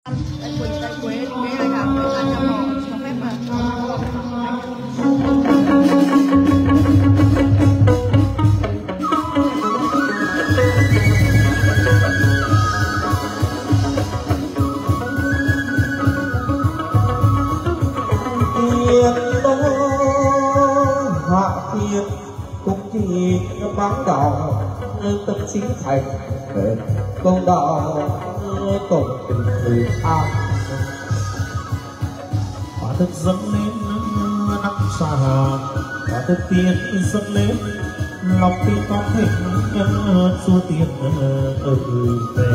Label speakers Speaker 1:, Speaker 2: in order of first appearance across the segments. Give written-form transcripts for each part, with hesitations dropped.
Speaker 1: Cây quế thì quế là cả trăm họ cho phép mà
Speaker 2: tiên đô hạ thiên cũng chỉ bán đạo tâm trí thành công đạo tổng tình người an
Speaker 3: quả thực dâng lên năm xa quả thực tiên dâng lên lòng tin con hình xua tiền về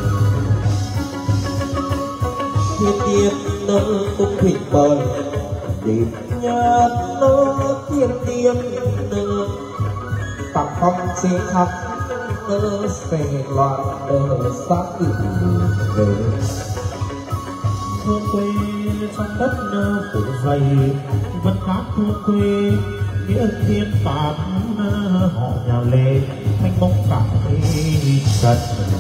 Speaker 2: thiên tiên nâng cung thịnh bời điểm nhật nơ thiên tiên nơ tặng phong chế thắp nơ xe loạn nơ sát tử về
Speaker 3: thương quê trong đất phủ dày vẫn khác thương quê nghĩa thiên phạm họ nhà lê thanh bóng cả trần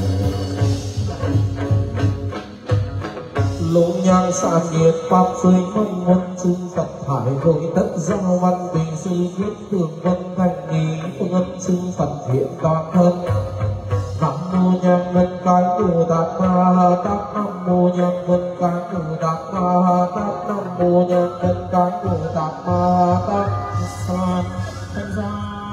Speaker 2: lỗ nhang xa nhiệt pháp rơi mong quân chư Phật thải hội đất giao văn bình sư viết thường vân thành nghi phương âm chư Phật thiện toàn thân nam mô nhang vân cái Bồ Tát Ma Ha Tát nam mô nhang vân cái Bồ Tát Ma Ha Tát nam mô nhang vân cái Bồ Tát Ma Ha Tát
Speaker 3: san thanh ra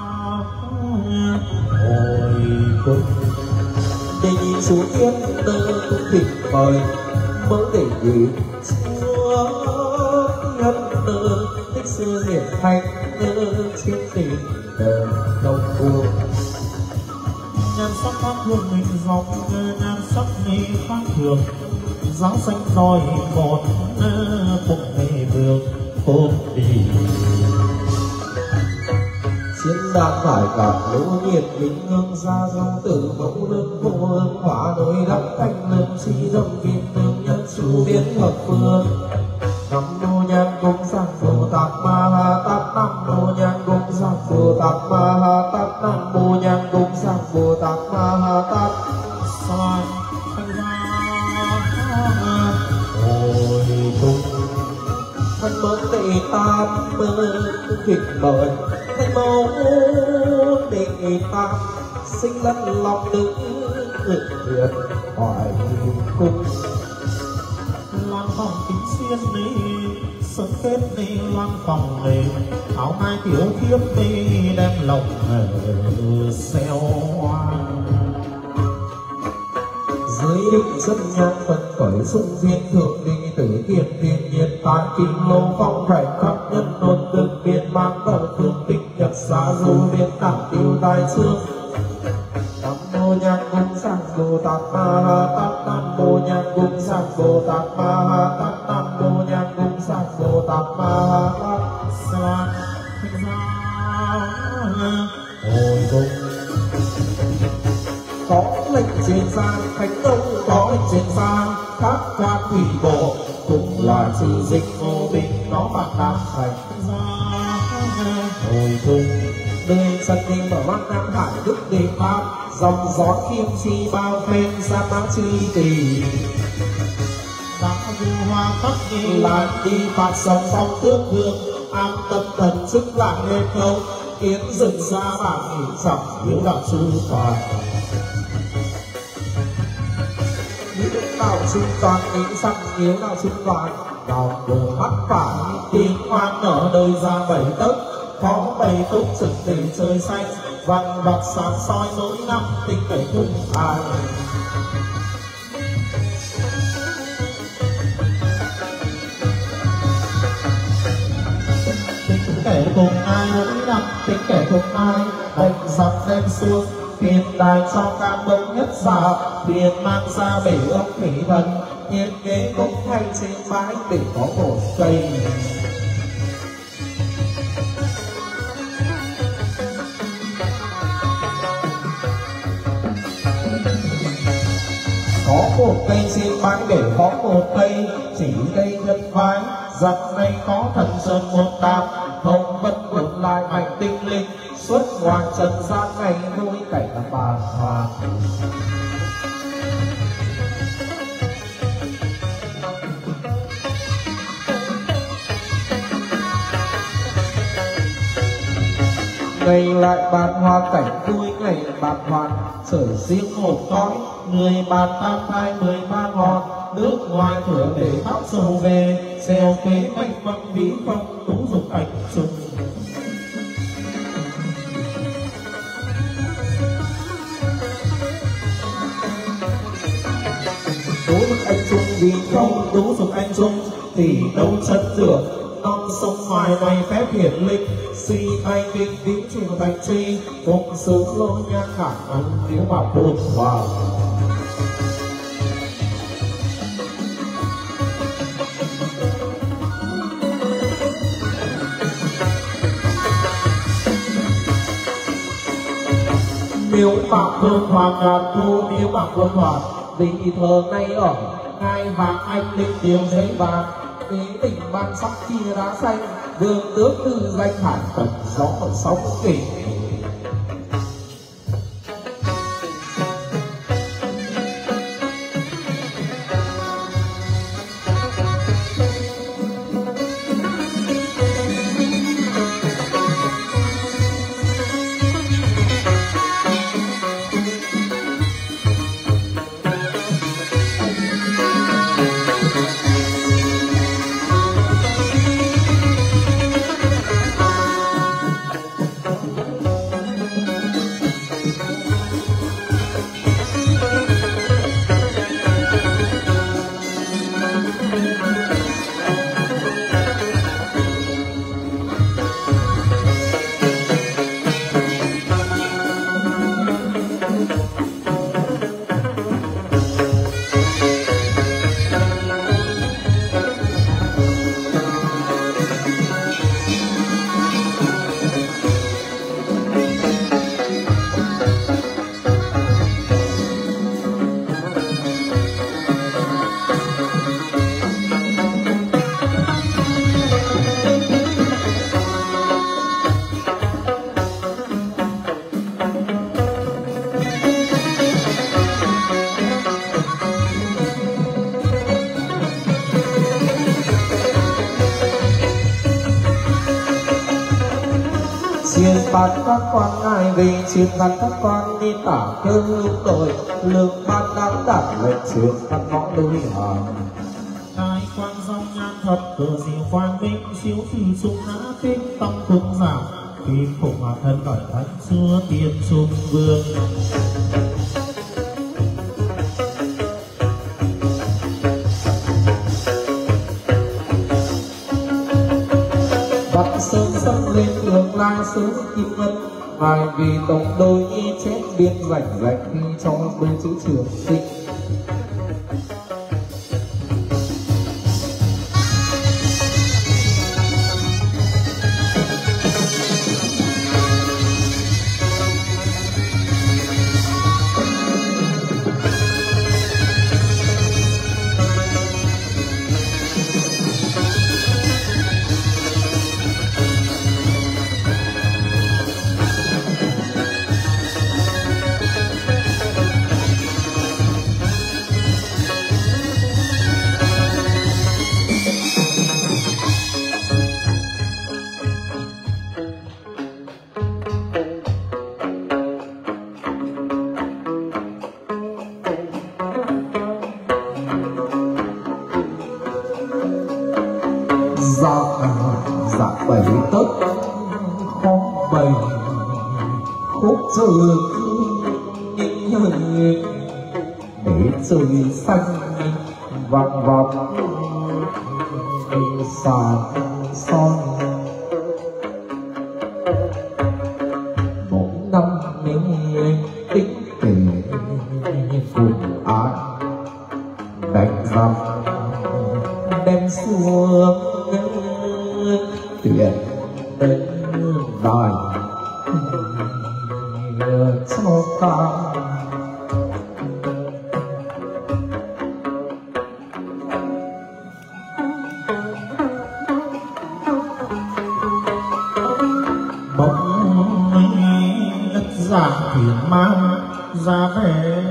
Speaker 3: hồi cung
Speaker 2: để nhìn xuống tiên nơ cung thịnh mời mới để gì chúa nhân nơ thích sư hiển thành nơ trên tình đời đông buồn
Speaker 3: nhan sắc khác thường mình dòng nhan sắc này khác thường giáo xanh đòi một cùng mê đường ôm đi
Speaker 2: chiến đàn phải cả lỗ nhiệt bình hương gia dòng tử mẫu đơn vô hương hỏa đối đắp canh lương si dâm viên tương nhân su biến hợp phương nam mô nhang cung sang Bồ Tát Ma Ha Tát nam mô nhang cung sang Bồ Tát Ma Ha Tát nam mô nhang cung sang Bồ Tát Ma Ha Tát
Speaker 3: san thanh ra hồi cung
Speaker 2: thân mẫu tệ tam mơ kịch mời thanh mẫu tệ tam sinh lẫn lòng nữ nguyện hỏi cung
Speaker 3: loan phòng kính xiên đi sân kết đi loan phòng này áo mai tiểu thiếp đi đem lồng xeo
Speaker 2: dưới định rất nhang phân khởi xuân viên thượng đình tử tiền tiền nhiệt tán kinh lô phong cảnh khắp nhân nôn cực biên mang tờ thương tích nhật xá du viên tặng tiêu tai xương nam mô nhang cung sang Bồ Tát Ma Ha Tát nam mô nhang cung sang Bồ Tát Ma Ha Tát nam mô nhang cung sang Bồ Tát Ma Ha Tát
Speaker 3: san thanh ra hồi cung
Speaker 2: có lệnh trên giang thánh tông có lệnh trên giang các quan quỷ bộ cũng là sự dịch vô bình nó bằng nam thành
Speaker 3: hồi cung
Speaker 2: nơi sân đêm ở bắc nam hải đức đề pháp dòng gió kim chi bao phen sa mã chi tỳ
Speaker 3: đã du hoa khắp đi
Speaker 2: là đi phạt sông phong tước hương an tâm thần sức lạng lên không kiến rừng xa bản nghỉ dọc hiếu đạo sư toàn những đạo sinh toàn những sắc hiếu đạo sinh toàn đào đường mắt phải tiếng hoan nở đời ra bảy tấc có bầy túc trực để trời xanh vằn vặt sáng soi mỗi năm tình cảnh cùng ai
Speaker 3: kẻ cùng ai mỗi năm tính kẻ cùng ai bệnh giặc đem xuống tiền tài cho cam đông nhất già tiền mang ra bể ông thủy thần
Speaker 2: nhiên kế cũng thay trên bãi để có một cây có một cây trên bãi để có một cây chỉ cây nhân vai giặc này có thần sơn một đám hồng vân vượt lại mạnh tinh linh xuất ngoài trần gian này vui cảnh là bàn hòa ngày lại bàn hoa cảnh vui ngày bàn hoàn sởi riêng một cõi người bàn tam thai 13 ngọn nước ngoài cửa để khắp sâu về xeo kế mênh mông bí phong tú dục ảnh trùng tú dục anh trung vì không tú dục anh trung thì đâu chất dược non sông ngoài này phép hiển linh suy thay kinh tín trình thành tri phụng sự lôi nhan khả ông nếu bảo buồn vào nếu bạc vương hoàng ngàn thu nếu bạc vương hoàng vì thờ nay ở ngai vàng anh linh điều giấy vàng ý tình ban sắc chia đá xanh vương tước tư danh hải tận gió ở sáu kỳ Chiên phạt các quan ngài vì chiên phạt các quan đi tả cơn lúc tội lượng ban đáng đảm lệnh truyền các ngõ lối hàng
Speaker 3: đại quan dòng nhan thật cờ diệu quang minh chiếu phi trung ngã kinh tâm cung giảm kim phụng hòa thân cởi thánh xưa tiên trung vương
Speaker 2: bắt sơn sâm lên đường lai xuống kim ngân ngài vì tổng đôi nhi chết biên rảnh rạch khi cho đôi chữ trường sinh dạ bảy tấc khó bày khúc trời để trời xanh vàng vọt sàn son mỗi năm mình tính kể cùng ai đánh răng đem xuống tuyệt đến đài cho ta
Speaker 3: bỗng đất giả thiền mang ra về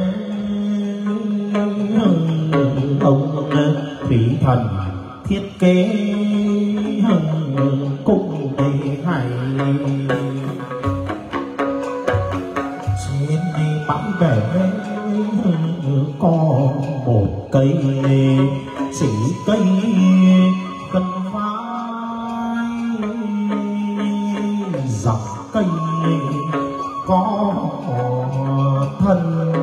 Speaker 3: ông thủy thần thiết kế cung đầy hay bãi bể có một cây, chỉ cây cần vai, dòng cây có thân.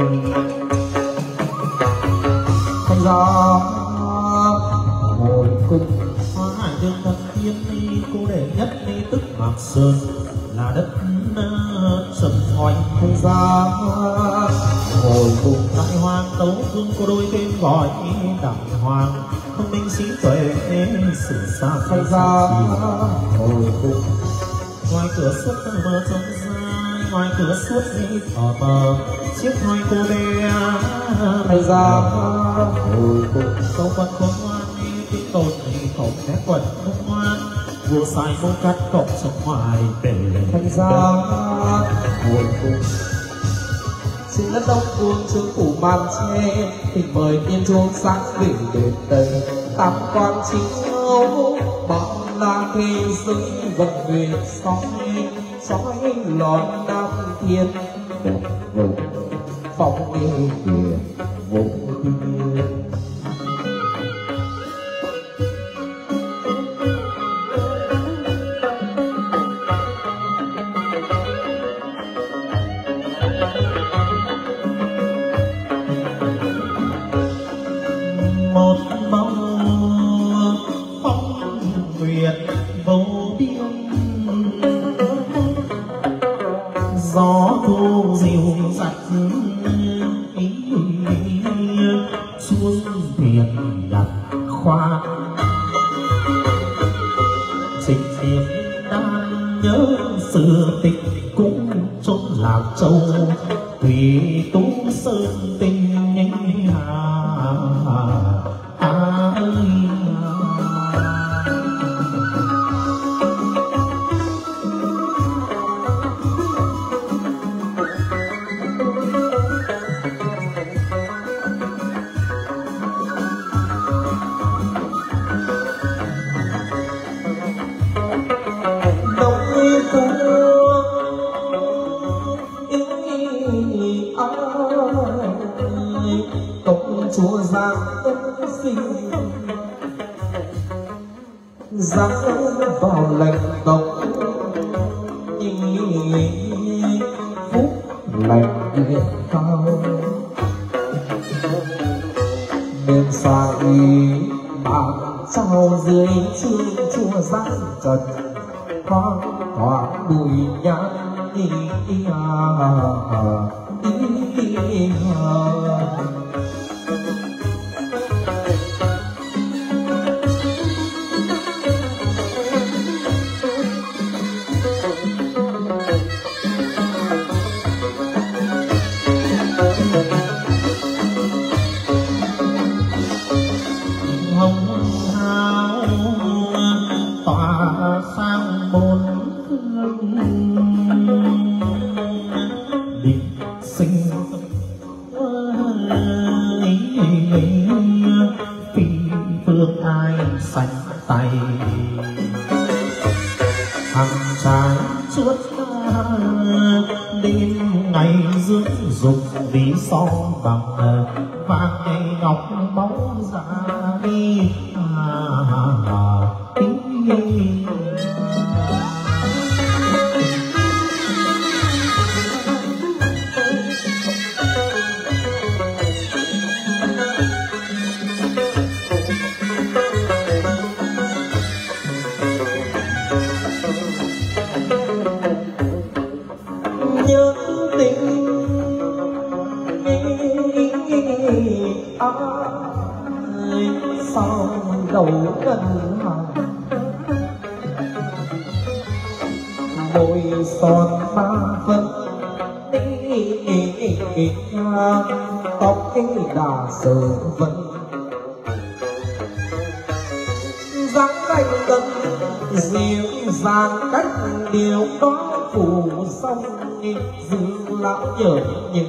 Speaker 2: Không gió hồi cung
Speaker 3: Hoa hải đường thần tiên cô đệ nhất tức Mạc Sơn là đất sầm hoành.
Speaker 2: không gió hồi cung
Speaker 3: Đại hoàng tấu vương có đôi tên gọi đại hoàng, thông minh trí tuệ sử xa
Speaker 2: không gió hồi cung.
Speaker 3: ngoài cửa suốt mơ trông dài, ngoài cửa suốt thở mờ chiếc hai cô bé
Speaker 2: Không gió hồi cung.
Speaker 3: câu phật khôn ngoan tiếng tồn không nét quần không ngoan, vua sai vô cắt cộng trong ngoài để
Speaker 2: Không gió hồi cung. Xin đất đông cuồng trướng phủ màn che, thỉnh mời tiên chuông sáng đỉnh đến đây. Tam quan chính ấu bọn là thế giới vận nguyện soi lọt nam thiên. Phong đi kìa vô thiên.
Speaker 3: một bông phong nguyệt vô biên, gió thu dịu dặt chuông thuyền đặt khoa, trình niệm đang nhớ sự tịch cũng chốn Lạc Châu thủy tú sơn tình
Speaker 2: chúa giang sinh giáng vào lành tộc phúc lành yên cao nên xa ý bạn trao dưới chương chúa giang trần thoáng thoáng bụi nhang vì son bằng vàng ngày ngọc bóng ra đi nhớ tình sau đầu ngân hàng môi son ba phân tóc đà sờ vân dáng canh tân dịu dàng cách điều đó phủ sông dừng lão nhớ nhớ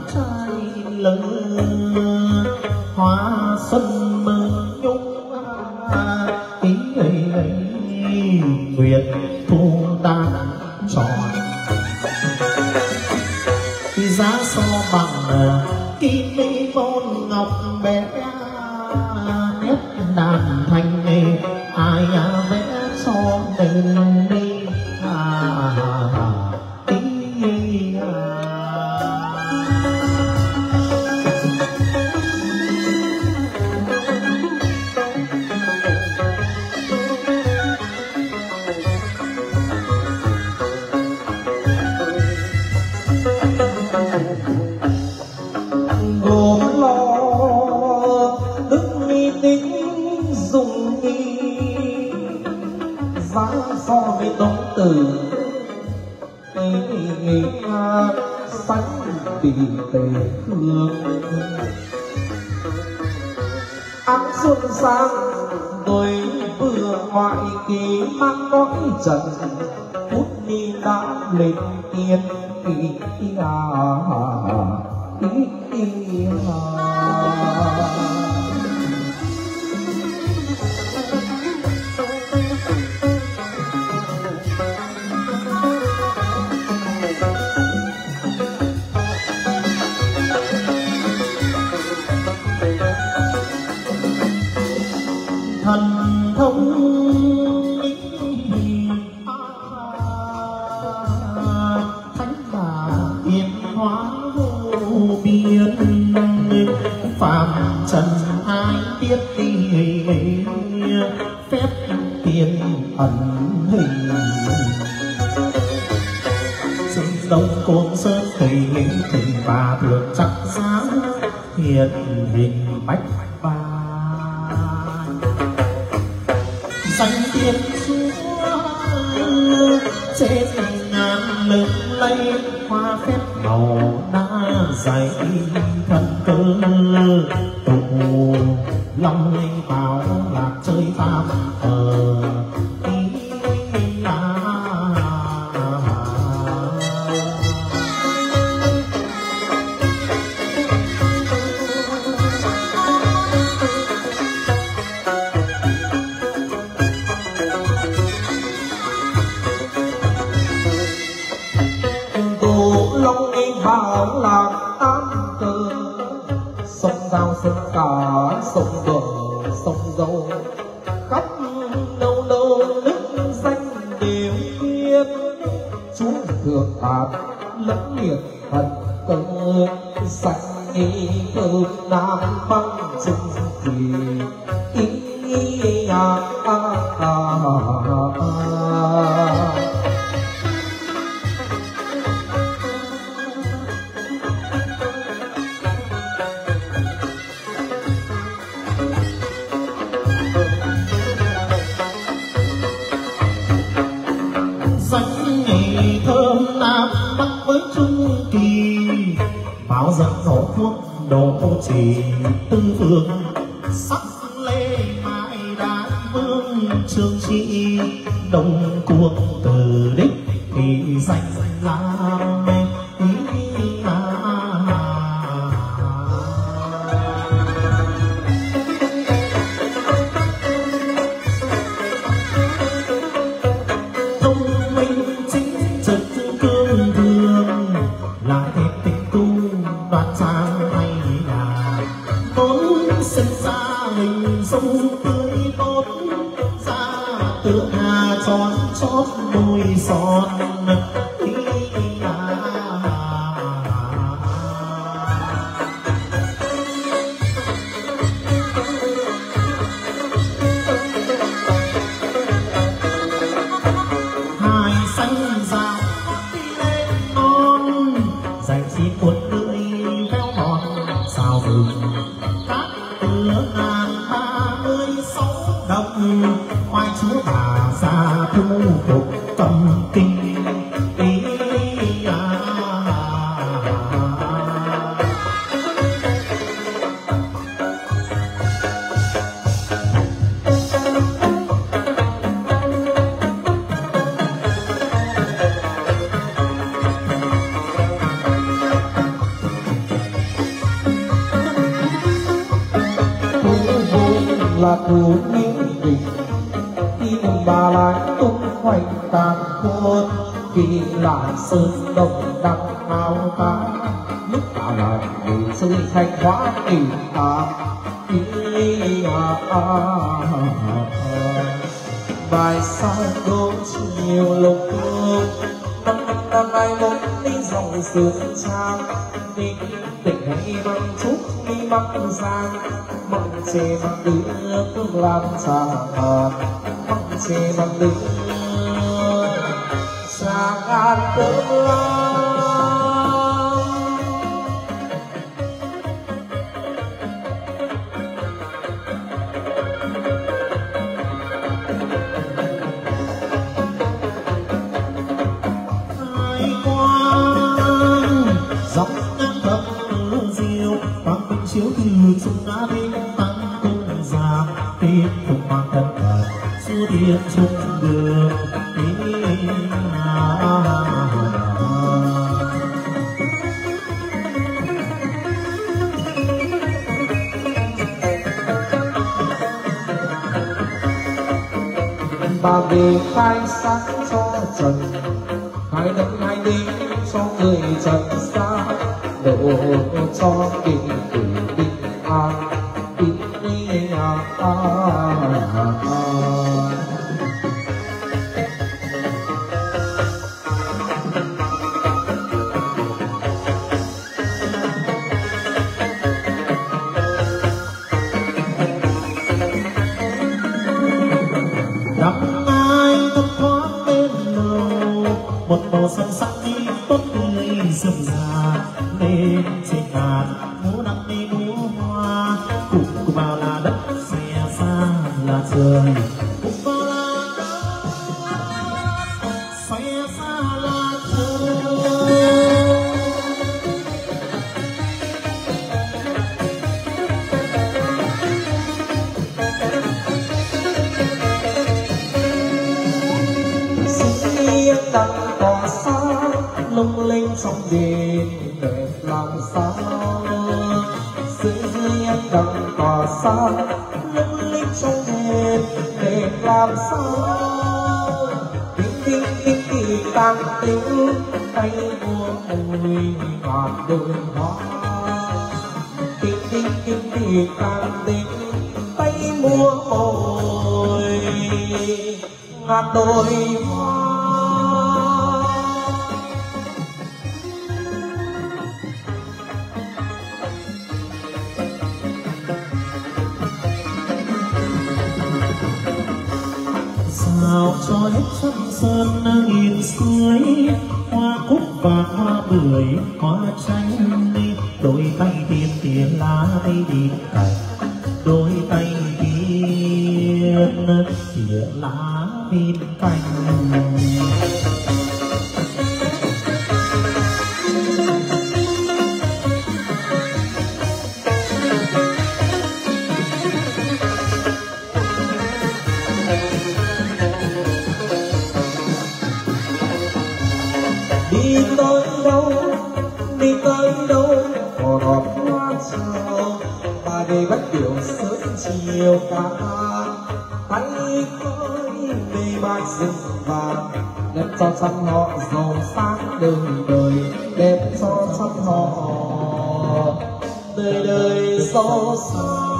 Speaker 3: trai lớn hoa xuân mừng nhung ý ấy nguyện thu đan tròn giá so bằng kim mi môn ngọc bé nét đàn thanh ai vẽ cho mình đi so với tống tử sánh tỷ tề hương áng xuân sang tôi vừa ngoại kỳ mang nỗi trần phút đi đã lên tiên thần thông thánh bà yên hóa vô biên phàm trần ai biết đi phép tiên ẩn hình sông đông côn sơn thầy thình bà thường chắc dáng hiện hình bách ba danh tiên chúa trên ngàn lừng lây hoa phép màu đa dày thần cơ tụ lòng bảo lạc chơi tam bảo lạc tám cơ sông giao sông cả sông bờ sông dâu khắp đâu đâu nước danh đều biết chúa thượng phạt lẫn liệt thần cơ sạch thơm nam băng chung kỳ thơm nam bắc với trung kỳ bao dẫn gió thuốc độ chỉ tư phương sắc lê mai đại vương trương trị đông cuồng từ đích thì danh lam sinh ra mình sông tươi tốt ra tượng hà tròn chót môi son hai xanh rào đi lên non dành chi cuốn lưỡi véo mòn sao rừng đồng oai chúa bà ra thu phục cầm kinh
Speaker 2: là thủ những tình khi bà lại tung hoành tàn khôn vì lại sơn đồng đăng áo tá lúc bà lại vì sự thành hóa tình ta bài sao đôi chiều lục hương năm nay bốn đi dòng sương trang tình tình hay bằng chút đi bằng giang mong chê bằng nước làm trà mong chê bằng nước trà ngàn cơn
Speaker 3: chiếu từ sông ngã đi tăng cung giang tim không mang thân thật xua điện chung đường
Speaker 2: bà về khai sáng cho trần hai năm hai đêm cho người trần xa độ cho tình tử bình an bình an
Speaker 3: năm ai thấp thoáng bên lầu một màu xanh sắc đi tốt tươi rộn ràng lên trên bàn múa nắng đi múa hoa cùng vào là đất xe xa là trời cùng vào là đất xe xa là trời
Speaker 2: riêng đằng tỏa sáng lung linh trong đêm đẹp làm sao riêng đằng tỏa sáng lung linh trong đêm đẹp làm sao tình tình tình càng tình tay mua mùi ngàn đôi hoa tình tình càng tình tay mua mùi ngàn đôi hoa.
Speaker 3: sao cho hết trăm sơn nghìn suối hoa cúc và hoa bưởi hoa chanh đôi tay tiền tiền lá tay đi cành đôi tay tiền tiền lá bên cạnh
Speaker 2: đi tới đâu cỏ đọt hoa chiều bà đây bắt điệu sớm chiều ca tay khơi mê mai rừng vàng đẹp cho trăm họ giàu sáng đời đời đẹp cho trăm họ đời đời giàu sang.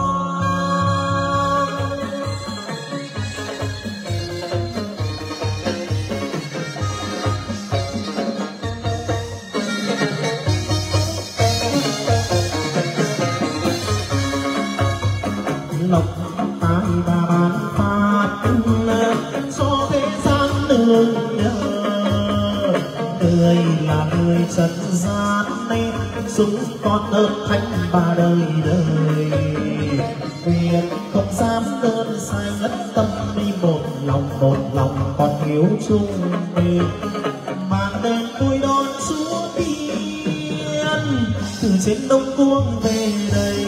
Speaker 3: lộc tài bà bán phát cho thế gian nương nhờ người là người trần gian nên chúng con ơn thánh ba đời đời nguyện không dám đơn sai ngất tâm đi một lòng còn hiếu chung mình mang đèn vui đón Chúa Tiên từ trên Đông Cuông về đây.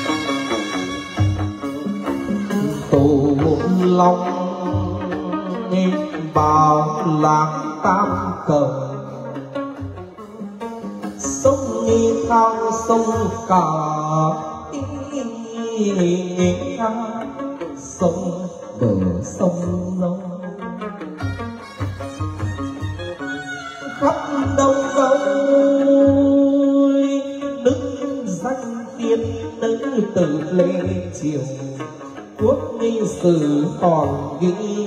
Speaker 2: Tổ Long bảo lạc tam cờ sông nghi thao sông cả sông bờ sông lâu khắp đông đông đứng danh tiên nữ tử lê triều quốc nghi sử còn ghi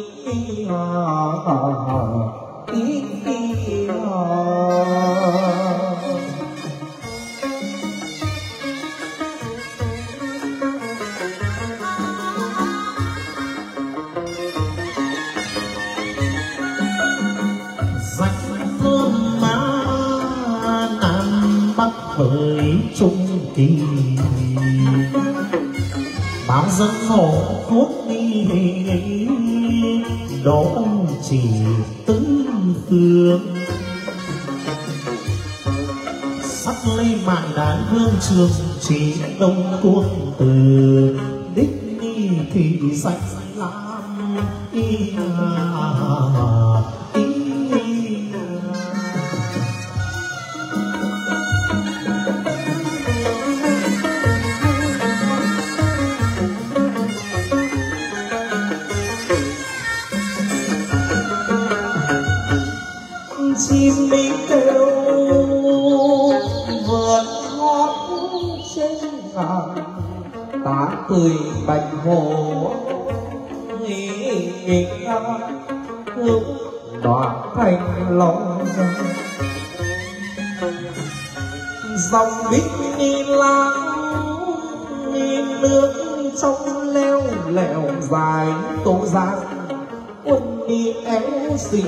Speaker 3: với trung kỳ bao dân hộ quốc nghi đỗ chỉ tứ phương sắc lây mạn đàn hương trường chỉ đông quân từ đích nghi thì danh lam
Speaker 2: chim mi kêu vượt hót trên ngàn tá cười bạch hồ nghỉ lúc đoạn thành lòng dòng bích đi lãng nước trong leo lẻo dài tố giang quân đi éo xinh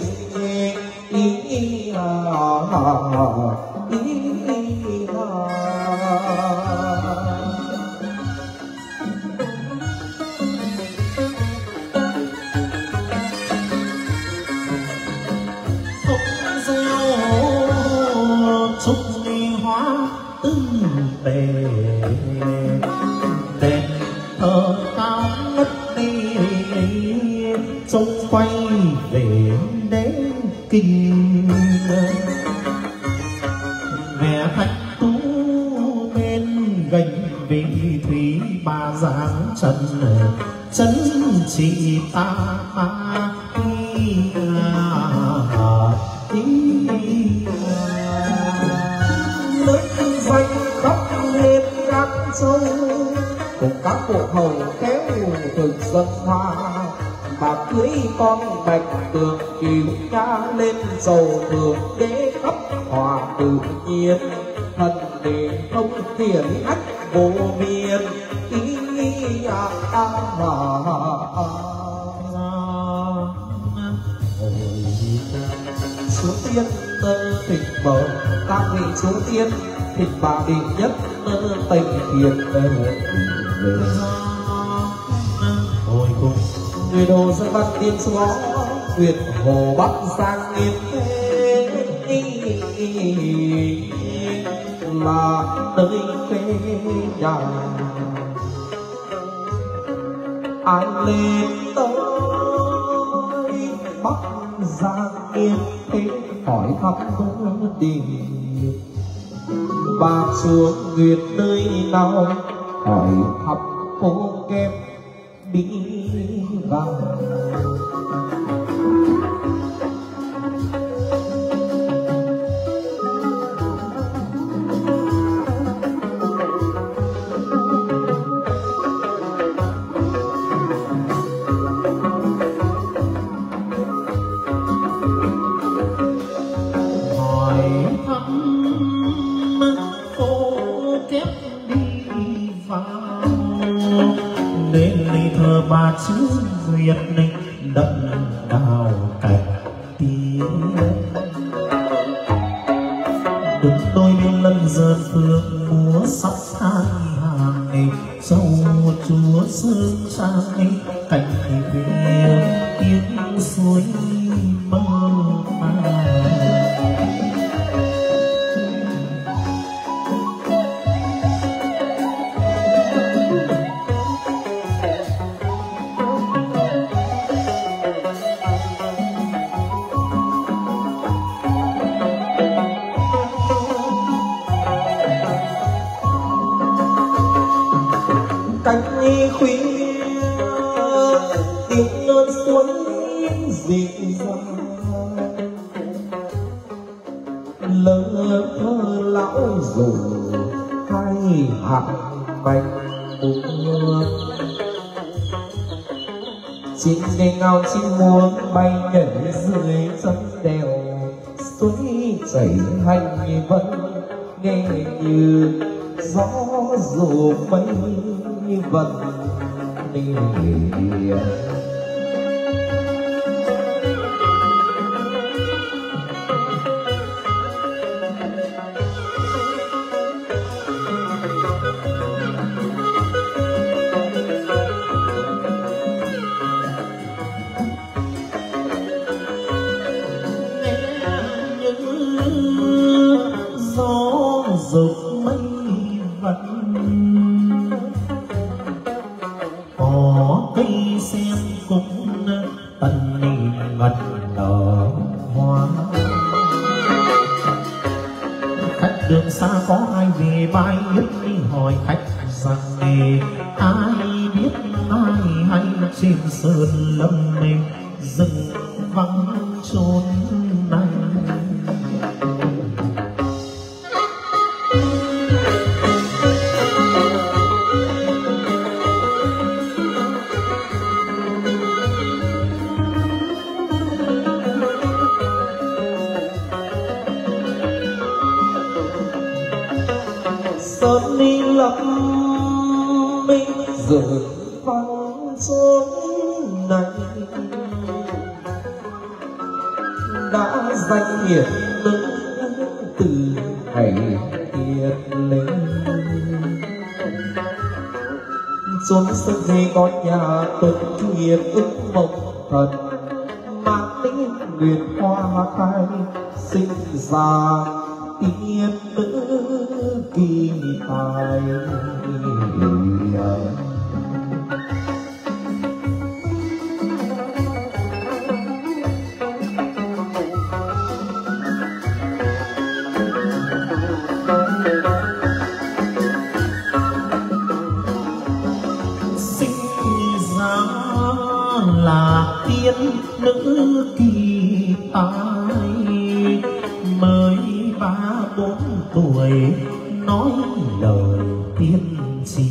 Speaker 3: chúc ly hoa tưng bề đèn thờ cao ngất đi trông quay về đến kinh mẹ thạch tú bên gành vị thủy ba giáng chân chị ta
Speaker 2: danh khắp lên các châu cùng các bộ hầu kéo thực dân hoa mà cưới con bạch tường kiều ca lên dầu thường đế khắp hòa tự nhiên thần để thông thiện ách vô biên chúa tiên thịnh bờ các vị chúa tiên thịnh bà đệ nhất tình thiện
Speaker 3: hồi cùng
Speaker 2: người đồ dân văn tiên xóa huyện hồ bắc giang yên thế là nơi quê nhà ai lên tới bắc giang yên thế hỏi thăm đi bà xuống nguyệt nơi nào hỏi thăm cô kem đi vào
Speaker 3: hỏi thăm cô kép đi vào đến ly thơ ba chữ Việt Ninh đậm đào cảnh tiếng đứng đôi bên lân dần phương múa sắp hai hàng châu chúa sương sang cảnh tiếng suối mơ màng.
Speaker 2: tiếng ơn suối dịu dàng lơ thơ lão dù hai hạt bạch buông chim nghe ngao chim muông bay nhảy dưới chân đèo suối chảy hành vân nghe như gió dù mây vần đi
Speaker 3: dục mây vẫn có cây sen cũng tần ngật nở hoa khách đường xa có ai về bay biết đi hỏi khách rằng ai biết ai hay trên sơn lâm mình rừng vắng chốn này
Speaker 2: sơn đi lấp mình rừng vắng chốn này đã danh hiển lớn từ ngày tiệt lên chốn sơn gì có nhà tuần kiệt ưng mộng thật mang tính nguyệt hoa khai sinh ra yên nữ kỳ tài
Speaker 3: sinh ra là tiên nữ kỳ tài mới 3-4 tuổi nói lời tiên tri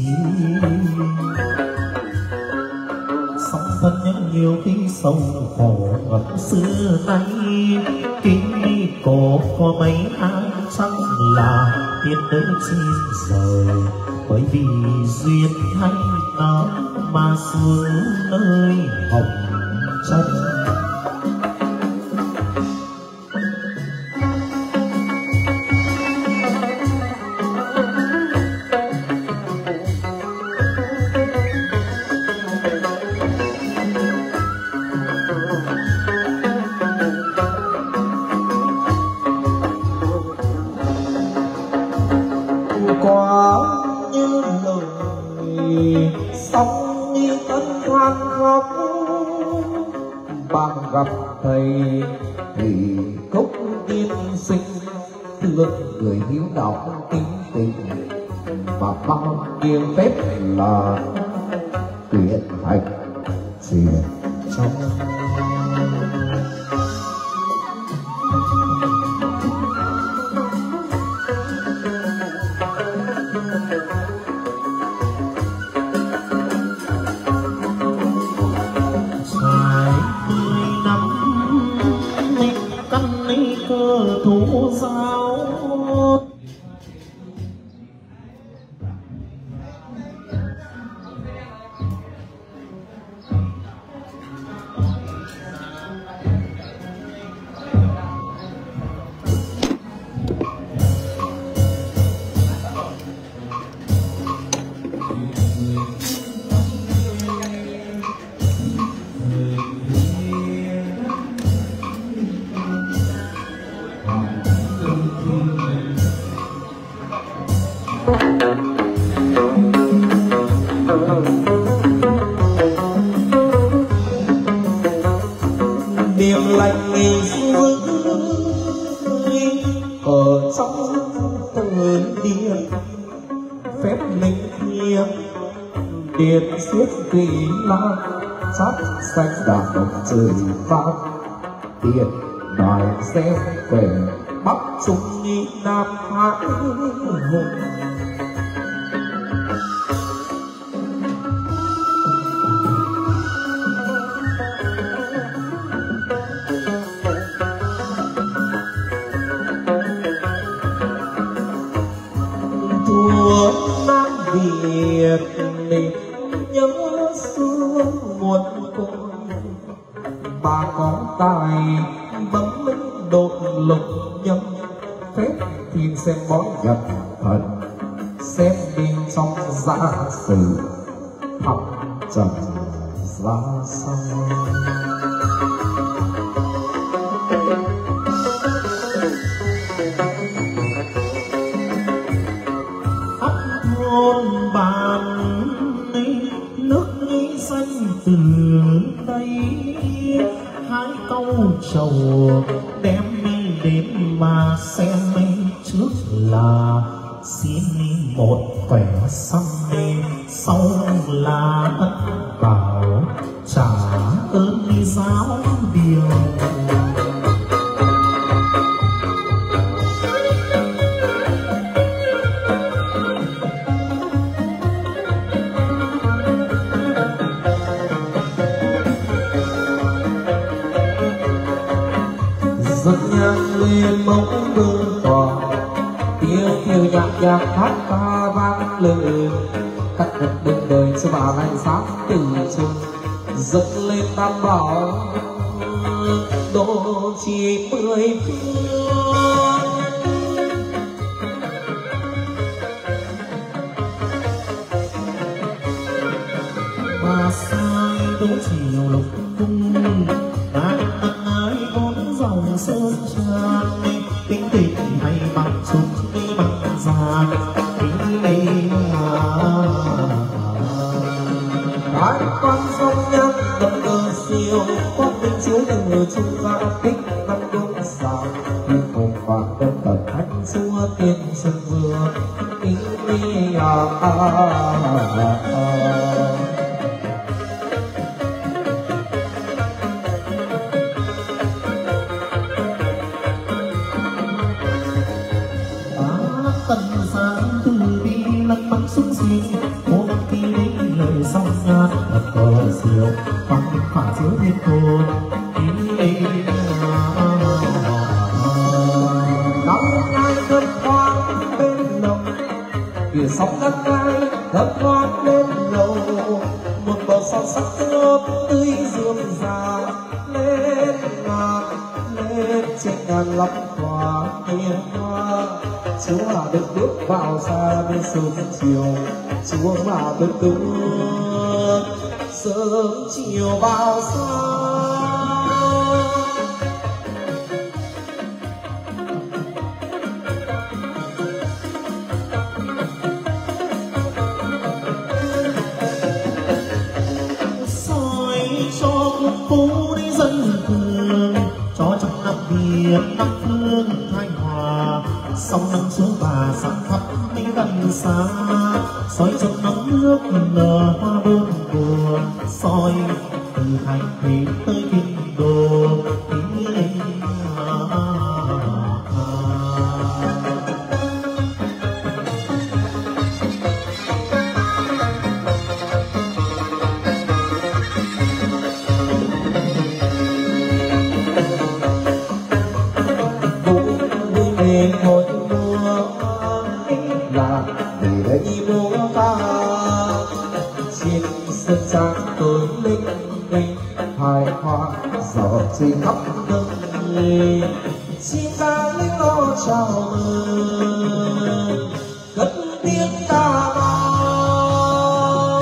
Speaker 3: song thân nhân nhiều khi sâu khổ ngập xưa nay kinh cổ có mấy ai chẳng là tiên nữ chim rời bởi vì duyên hay nó mà xuống nơi hồng trần
Speaker 2: quá như lời sóng đi thân than khóc bạn gặp thầy thì cốc tiên sinh thương người hiếu đạo tính tình mà bao nhiêu phép là tuyệt hạnh truyền trong
Speaker 3: thủ giáo
Speaker 2: niềm lành giữ ở trong từ điện phép linh thiêng điện xiết kỳ la chát xanh đàn đồng trời vang tiền đòi xem về bắc trung nghi nam hải hùng. Thua Nam Việt mình nhớ xưa muôn cùng, bà có tài bấm minh đột lục nhâm phép tìm xem bói gặp thần, xem bên trong gia sử thăm trần ra sao.
Speaker 3: Thôn bàn nước xanh từ đây, hai câu trầu đem đi đến mà xem trước là xin một vẻ xăm sau là ân bảo trả ơn giáo điều.
Speaker 2: Dẫn nhang lên mẫu gương tòa, tiếng kêu nhạc nhạc hát ca vang lên, cắt đất bên đời cho bà này sáng từ trường dâng lên tam bảo độ chỉ 10 phương.
Speaker 3: Mà sai đỗ chiều lục cung đang ái bốn dòng sơn tràn, tính tình hay bằng súng bằng già tính đây
Speaker 2: Cái con sông nhắc đậm cờ siêu quát bên chiếu từ trung gia tích năm đúng sao nhưng không phải đơn tật thánh xưa tiên xuân vừa ý
Speaker 3: tần sáng từ bi lăn bắn xuống xiên một khi đến lời song nhan thật cờ diệu bằng phả chiếu thiên hồn
Speaker 2: năm nay thơm thoáng bên lòng kìa sóng ngắt ngai thơm thoáng bên lầu một bờ son sắc thơm tươi rượm rà lên trên ngàn lắm hoa hiên hoa. Chúa là được bước vào xa bên sớm chiều, Chúa là được bước sớm chiều vào xa.
Speaker 3: soi cho quốc phú đi dân thường, cho trong năm Việt năm phương thanh hòa, sông năm xuống bà sáng khắp đi gần xa, soi trong nắng nước nở hoa bốn mùa, soi từ thành thủy tới kinh đô ý lên
Speaker 2: Thôi mua là để đây mua ta xin sơn trang tới linh linh hài hòa giờ chỉ khắp nơi xin ca linh lo chào mừng cất tiếng ca vang.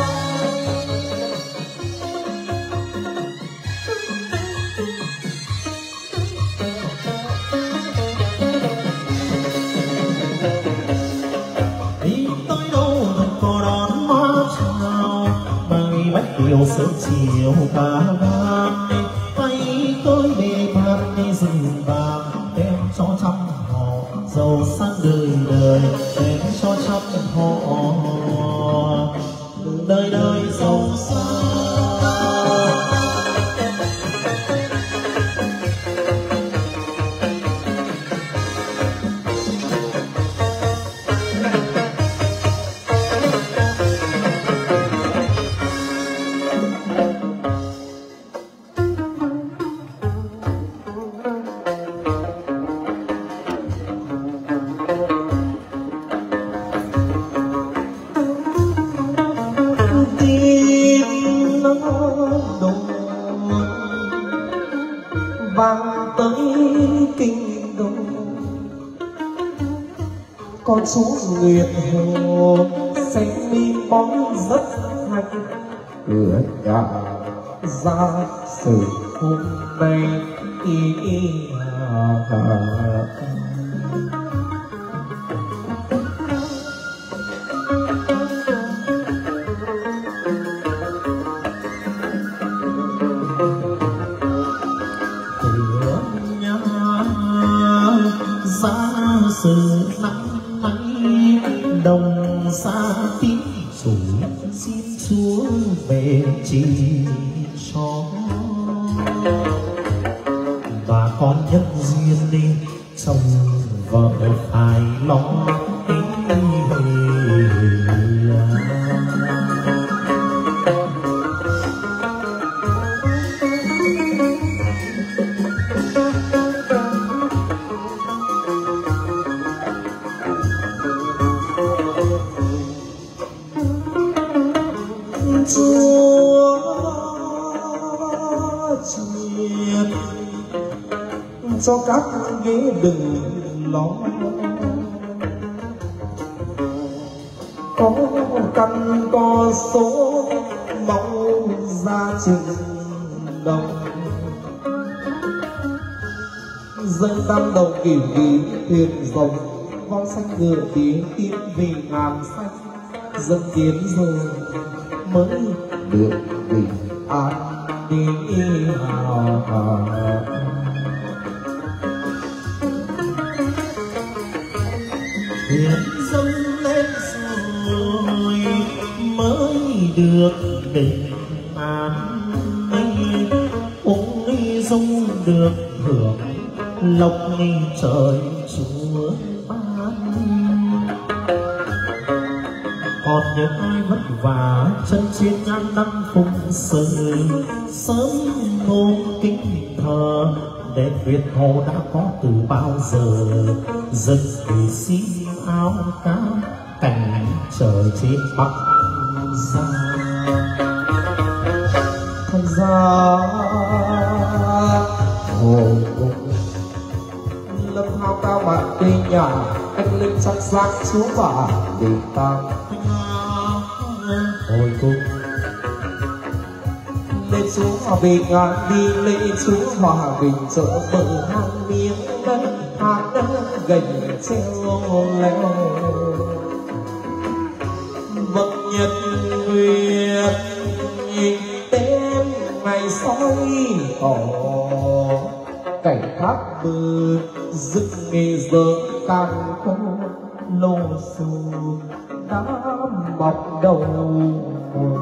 Speaker 3: Điều sớm chiều cả vang tay tôi bề bàn rừng vàng đem cho trăm họ giàu sang đời đời đem cho trăm họ đời đời giàu sang.
Speaker 2: con chú Nguyệt Hồ xem mi bóng rất thanh, cửa nhà ra sự hôm nay
Speaker 3: sự năm nay đồng xa tín chủ xin Chúa về chỉ cho bà con nhân duyên đi chồng vợ phải lo
Speaker 2: cho các ghế đừng lo, có căn có số mong ra trình đồng, dân tam đồng kỷ vì thuyền rồng vong xanh ngựa tí tim vì ngàn xanh, dân tiến rồi mới được bình an đi
Speaker 3: thuyền dâng lên rồi mới được bình an, ôi dông được hưởng lộc trời Chúa ban. Còn những ai vất vả chân trên ngang năm phụng sự, sớm ngôn kính thờ đền Việt Hồ đã có từ bao giờ, dân thì xin áo cám cảnh trời trên Bắc ra.
Speaker 2: Thật ra hồ lâm hao cao bạn quê nhà, anh linh sắc giác Chúa bà để ta
Speaker 3: hồi cung
Speaker 2: lên Chúa hòa bình ngàn đi, lễ Chúa hòa bình chỗ bờ hang miếng đất hạt đất gành treo leo. Vâng nhật nguyệt nhìn tên ngày soi tỏ, cảnh thác bờ dựng nghề giờ càng không lô xù đã mọc đầu mùa.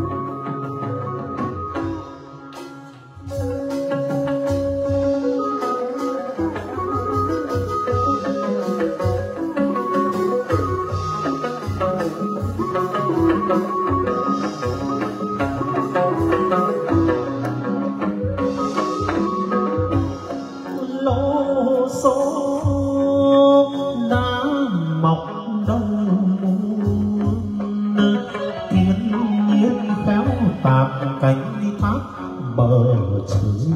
Speaker 3: lô số đã mọc đầu muôn, thiên nhiên khéo tạp cánh đi thác bờ chữ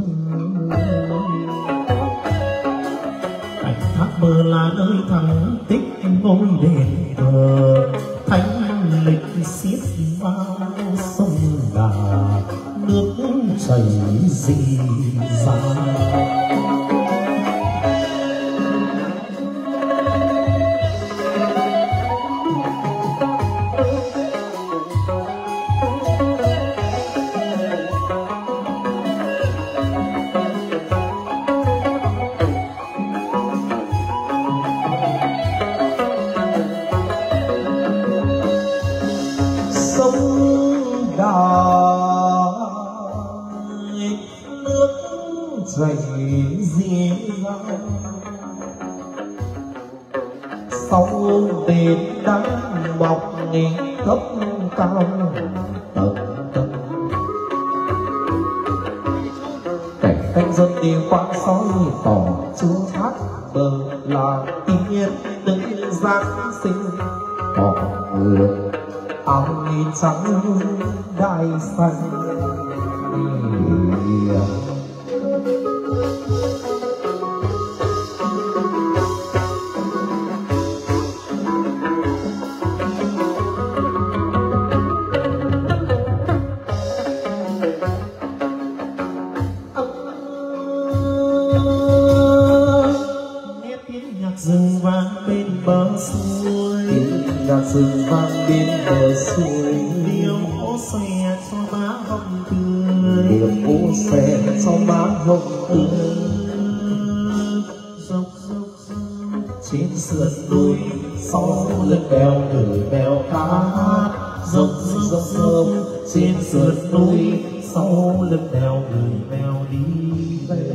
Speaker 3: cảnh thác bờ là nơi thắng tích ngôi đền thờ thánh lịch xiết vào sông Đà, nước chảy rì rào.
Speaker 2: Dày riêng sau đền đá mọc thấp cao tầng tầng, cảnh canh dân đi qua soi tỏ Chúa thác bờ là tiên đứng giáng sinh. Họ người áo trắng đai xanh vang bên bờ suối,
Speaker 3: điệu ô xe cho má hồng tươi,
Speaker 2: điệu ô xe cho má hồng tươi.
Speaker 3: dốc dốc
Speaker 2: Trên sườn núi sau lưng đèo người bèo hát, dốc dốc dốc trên sườn núi sau lưng đèo người bèo đi về.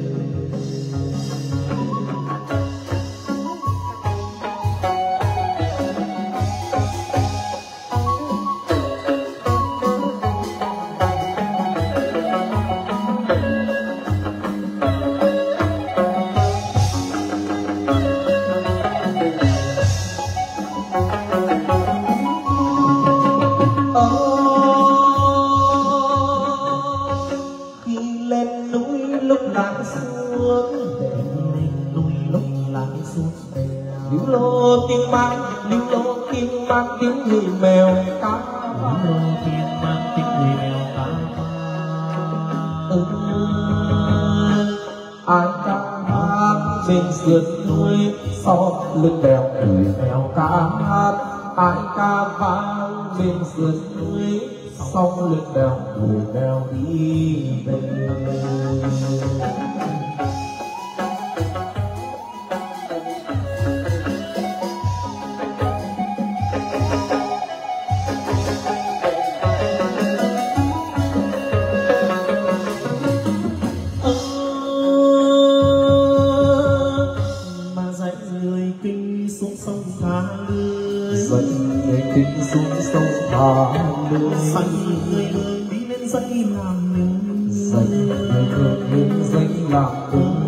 Speaker 2: Líu lô tiếng mang tiếng người mèo cá,
Speaker 3: líu lô tiếng mang tiếng người mèo cá.
Speaker 2: Ai ca hát trên sườn núi sau lưng đèo người mèo cá hát, ai ca vang trên sườn núi sau lưng đèo người mèo đi về.
Speaker 3: Xanh người hương đi lên dãy làm nương,
Speaker 2: dãy người hương lên dãy làm nương.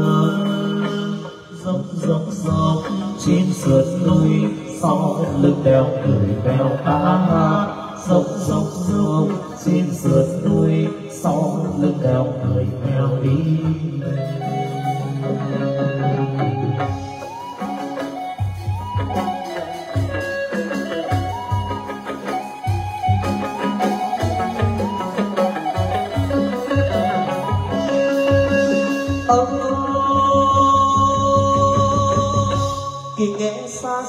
Speaker 3: Dốc dốc dốc
Speaker 2: trên sườn núi sau lưng đèo người bèo cá hát, dốc dốc dốc trên sườn núi sau lưng đèo người bèo đi. Nghe xa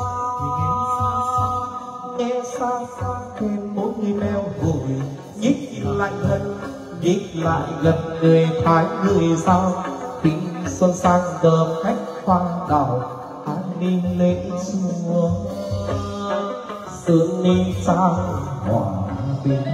Speaker 2: xa thêm mỗi người mèo vội nhích lại gần người thái người sao tình xuân sang đờm khách hoa đào an ninh lên xuống sớm đi sao hòa bình.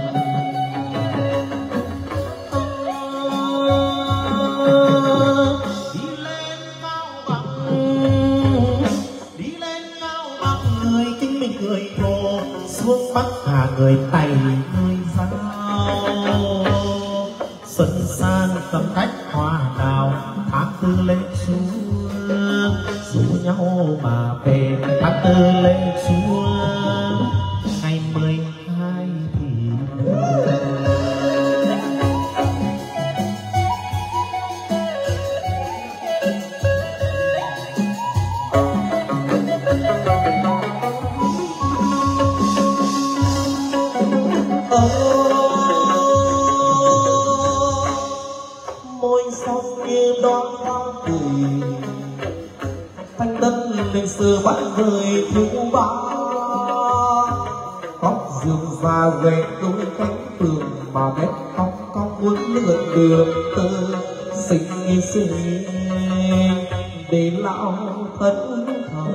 Speaker 3: Xuống Bắc Hà người Tày người Giao, xuân sang cầm cách hoa đào tháng tư lên xuống, rủ nhau mà về tháng tư lên xuống ngày 12 thì
Speaker 2: môi sóng như đóa hoa cười thanh đất lịch sử bạn người thu ba tóc dương và về đôi cánh tường mà nét cong cong muốn lượn đường tơ xinh xinh để lão thân thầm.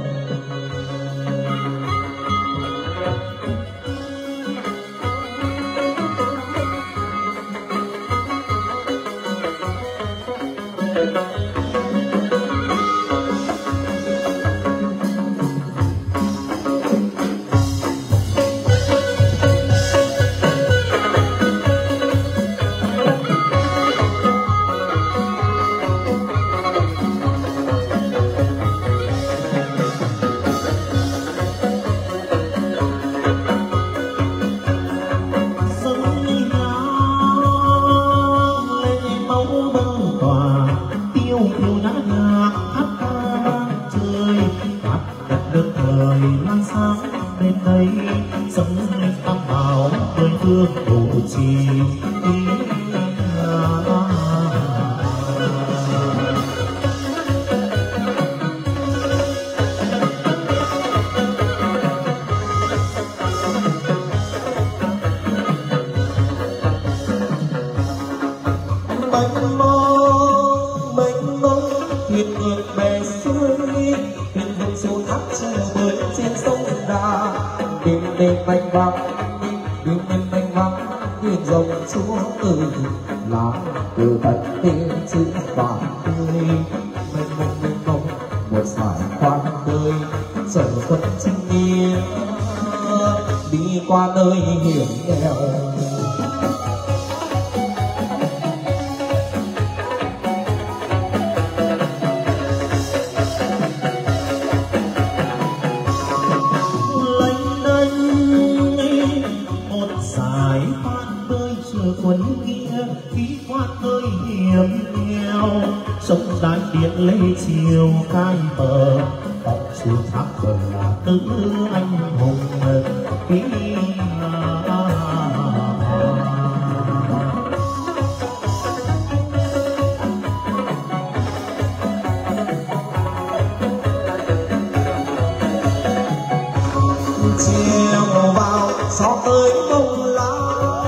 Speaker 3: bên đây sống tam bảo mười phương đủ trì
Speaker 2: mênh mông thuyền ngược bè xuôi thuyền vùng xuống thác treo bơi trên sông Đà đêm đêm mênh vắng thuyền rồng chúa từ lá từ tận tên chữ vàng tươi mênh mông một sải khoan đời sở phận trinh nghĩa đi qua nơi hiểm nghèo.
Speaker 3: Quân kia khí khoát nơi hiểm nghèo sông đại điện lê chiều cai bờ tóc xuôi thác bờ là nữ anh hùng khí
Speaker 2: chiều vào gió tới bông lá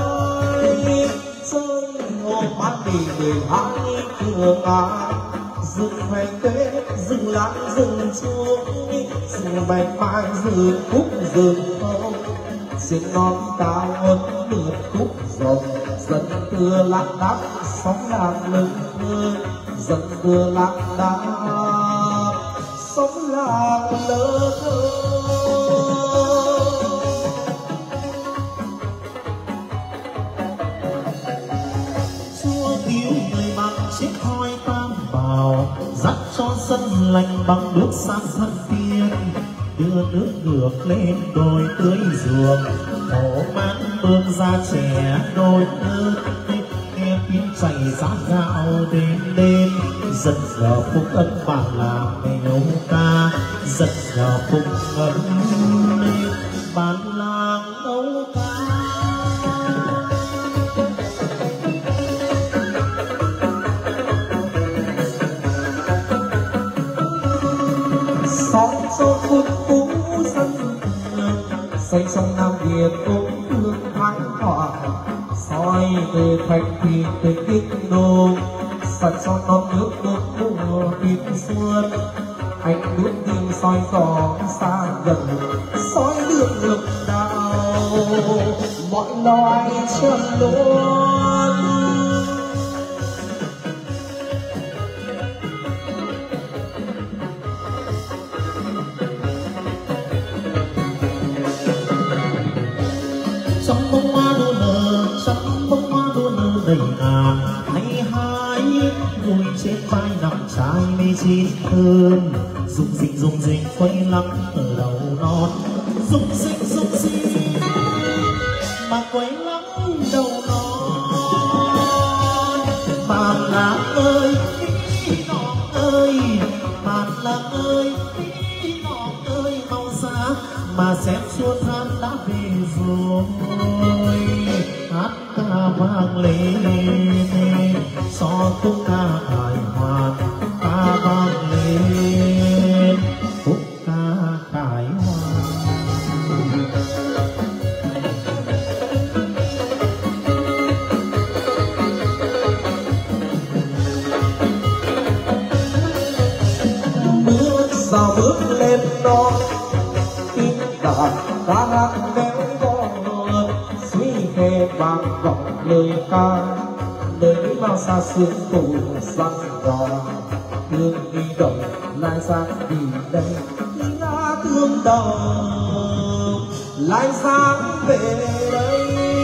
Speaker 2: mắt đi người hai cửa ngã rừng hoành tế rừng lãng rừng chuông rừng bạch mai rừng khúc rừng không xin non cao hơn lượt khúc rồng dân thưa lạc đáp sóng làng lưng thưa dân thưa lạc đáp sóng làng lơ thơ.
Speaker 3: chiếc thoi tam bào dắt cho dân lành bằng nước sang thân tiên đưa nước ngược lên đồi tưới ruộng thổ mãn bơm ra trẻ đôi ơi nghe tiếng chảy giá gạo đêm đêm giật giờ phúc ân bản làm nghèo ca giật giờ phúc ân bản làng âu ca.
Speaker 2: Sóng số phút phú dân xây sông Nam Việt ôm thương thái hòa soi từ thành thị từ kinh đô sạch son non nước đốt mùa kim xuân anh nước tim soi gió xa gần soi đường ngược đào mọi loài chân luôn.
Speaker 3: Trong bông hoa đua nở đầy ngàn hay hai ngồi trên vai nằm trái mê chín thơm rung rinh quay lắng ở đầu non rung rinh mà quay lắng đầu non bạn làng ơi nọ ơi bạn làng ơi nọ ơi mau ra mà xem xuân than đã về rồi hát ca vang lên so tung ca hài hoàn ca vang lên khúc ca khải hoàn.
Speaker 2: Bước sao bước lên non tim đàn ca hát véo von suy khe vang vọng lời ca nơi bao xa xương tù răng rò thương đi đồng lại sang đi đây lá thương đồng lại sang về đây.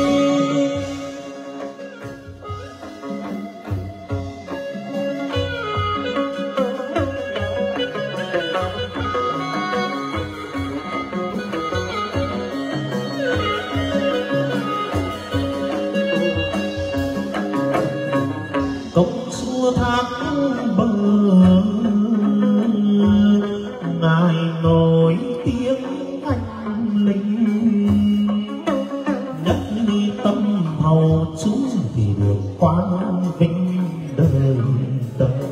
Speaker 3: Công chúa thác bờ ngài nổi tiếng anh linh nhất ly tâm hầu chúng thì được quang vinh đời đời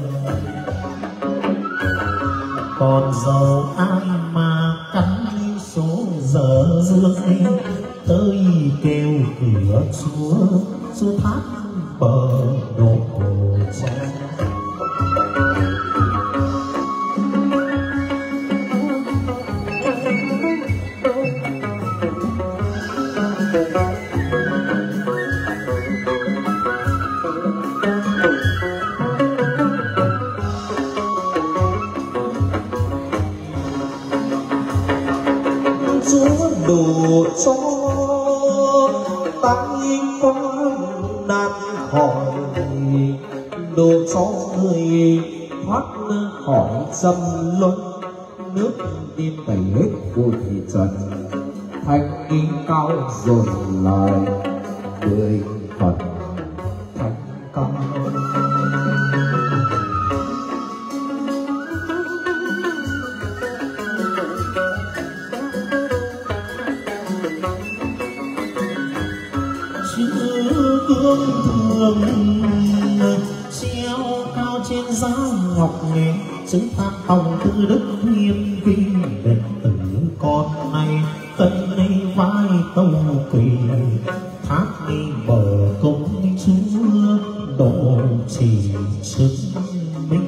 Speaker 3: còn giàu ai mà cắn số giờ rơi tới kêu cửa chúa thác bờ độ
Speaker 2: cho tay quang nan khỏi, đồ cho người thoát khỏi dâm luân, nước tin tẩy hết bụi trần, thanh ý cao rồi lại cười Phật thanh cao.
Speaker 3: Gương thường treo cao trên giá ngọc nghệ, chữ tham tòng tư đức hiên vinh, đệ tử con này cân lấy vai tâu quỳ, thác đi bờ công chúa độ chỉ chứng minh.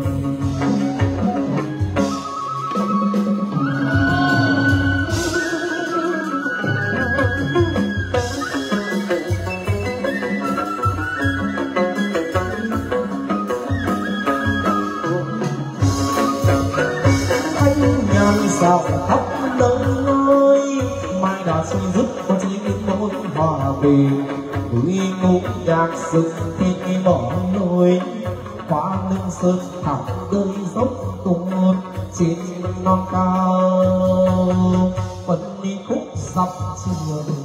Speaker 2: Dạo khắp nơi mai đã xuân dứt có chỉ mối hòa bình, vui ngũ nhạc sự thiên bỏ lối, hoa nương sơn thẳm đời dốc cùng trên non cao, phần đi khúc dọc trường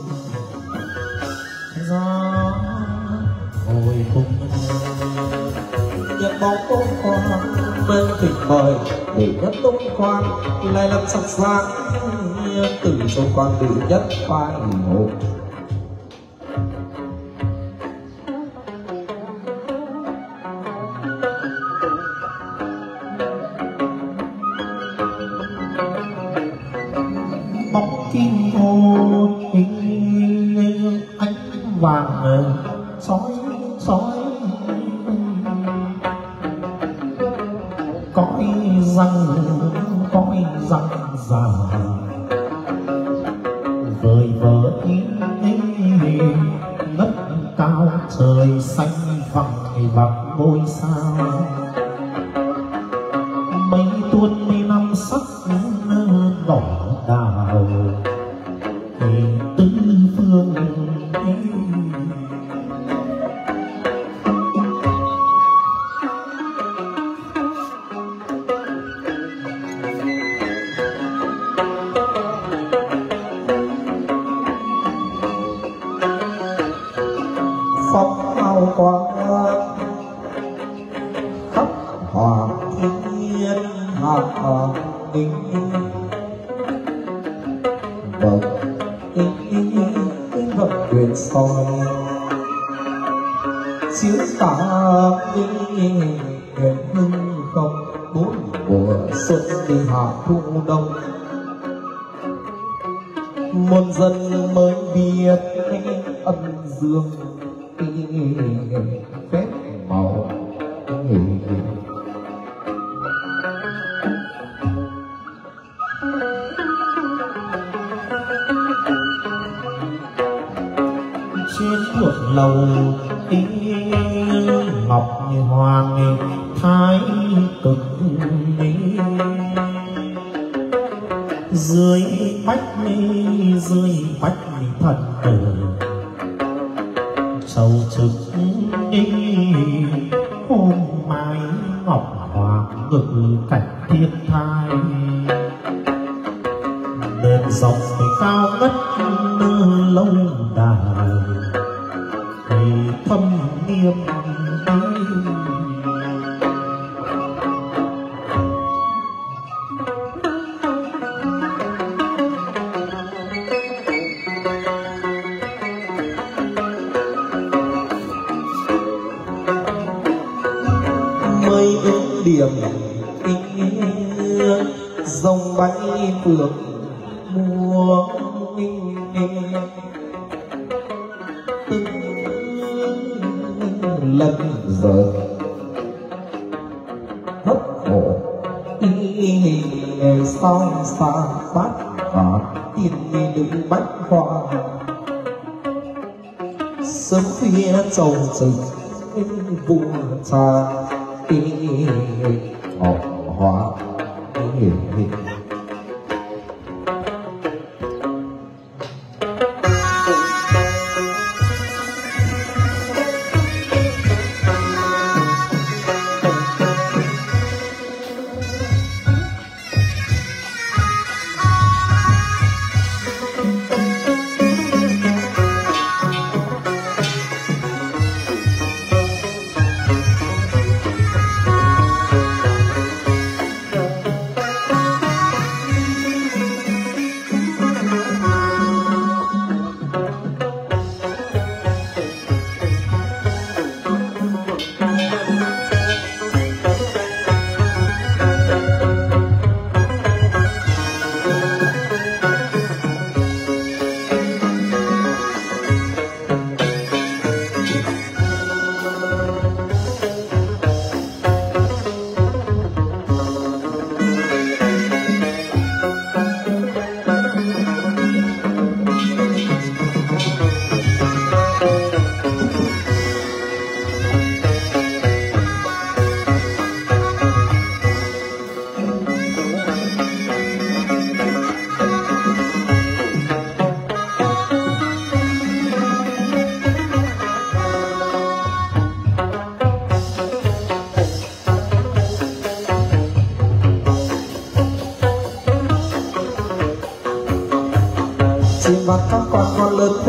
Speaker 2: gió hồi cùng nhật bóng ôm qua bên tình mời để nhất tôn quan lại làm sắc sáng từ trong quan từ nhất phai một.
Speaker 3: Bóng kim hồ ánh vàng soi soi, cõi răng già vời vợi đất cao trời xanh vằng vặc ngôi sao, mấy tuôn năm sắc đỏ đào tứ phương.
Speaker 2: Phong ao qua khắp hoàng thiên hạ đình, bậc bậc quyền soi chiếu cả huyền hưng không, bốn mùa xuân đi hạ thu đông, muôn dân mới biết âm dương phép màu.
Speaker 3: Trên một lầu ngọc hoàng thái cực, dưới bách thần tử sầu trực hôm mai ngọc hoàng ngự cảnh thiên thai, đèn dọc cao ngất lâu đài thâm nghiêm.
Speaker 2: Mây ướt điểm dòng bay phượng mùa lần giờ thấp cổ song xa bát và tiên đứng bách hoa, sớm phía trầu trời vua cha họ hóa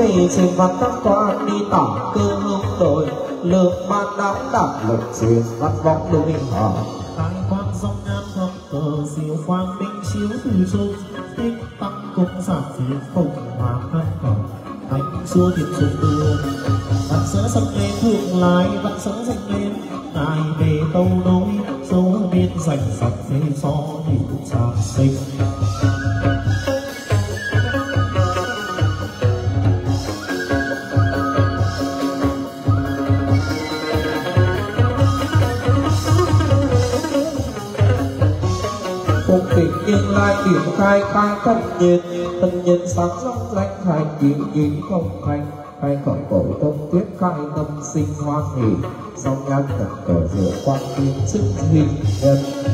Speaker 2: thì trên mặt các toan đi tỏ cơ hướng đổi lượt ban đám đạp lục xuyên bắt vọng lưu hình hở
Speaker 3: khai quang dòng nhan thập cờ diệu quang minh chiếu từ trung tích tăng cung giảm phía không hòa khăn cỏ anh xua thiệp xuống đường vạn sỡ sân lên thượng lại vạn sỡ dâng lên ngài về tâu đối số biên dành sạch phê so hiểu sạc sinh
Speaker 2: cùng tình nhưng lại điểm khai khai thân nhiên sáng long lanh khai kiếm ý không thanh khai khỏi cội tâm tuyết khai tâm sinh hoan hỷ song nhan thật cờ rửa quang tiên sức hình nhân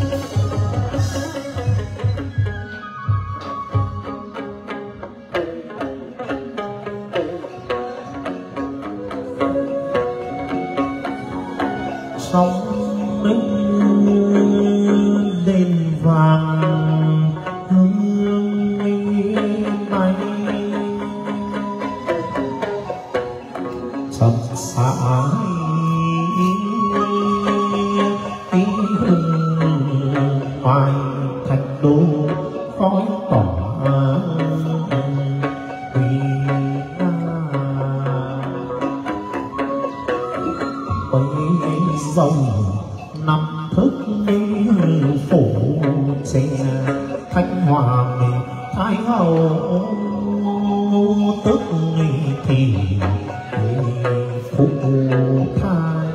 Speaker 3: sóng đêm vàng hương bay sập sải tí hương hoài thành đô khói tỏa dòng năm thức phủ xe thanh hòa thái hậu tức thì phụ thai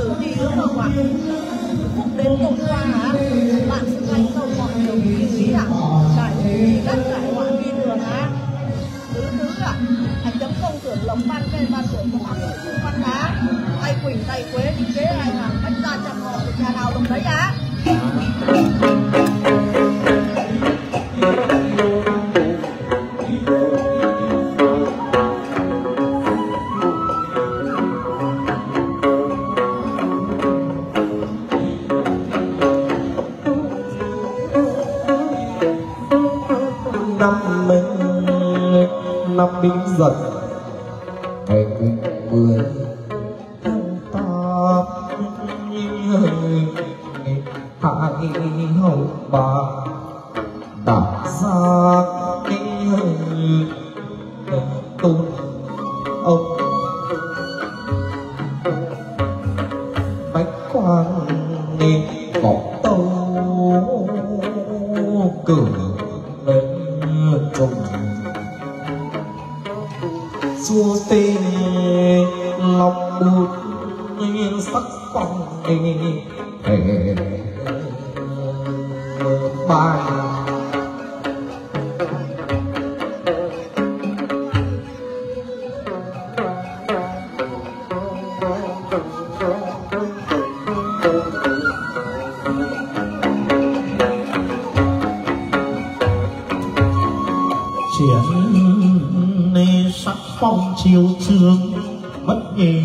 Speaker 1: Phúc đến hôm qua bạn sẽ thành công mọi điều ý ạ. Văn Á, tay Quỳnh, tay Quế, đi kế ai hàng bách ra chậm họ, nhà nào đồng đấy á.
Speaker 2: Năm bính dần ngày mười tháng 8 hai hậu bà đạp ra tôn ông bách quang nên có tâu cử lên trùng xua tê lòng bút sắc phong bài
Speaker 3: sắc phong chiêu trương bất nhị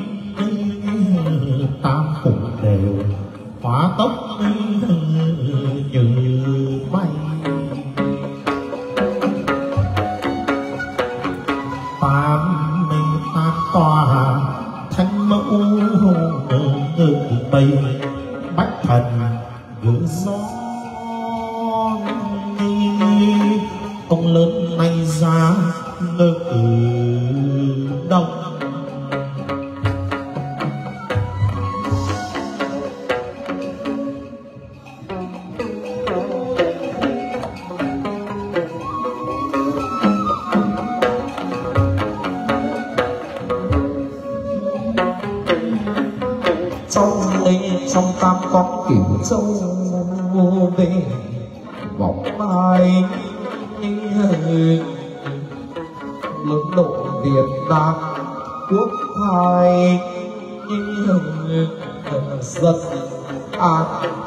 Speaker 3: tam phủ đều hóa tốc như bay tam tòa thanh mẫu bay bách thần gửi gió ông lớn nay ra ngự đông
Speaker 2: trong tam có kiểu châu về vọng mai lớn độ Việt Nam quốc thái rất an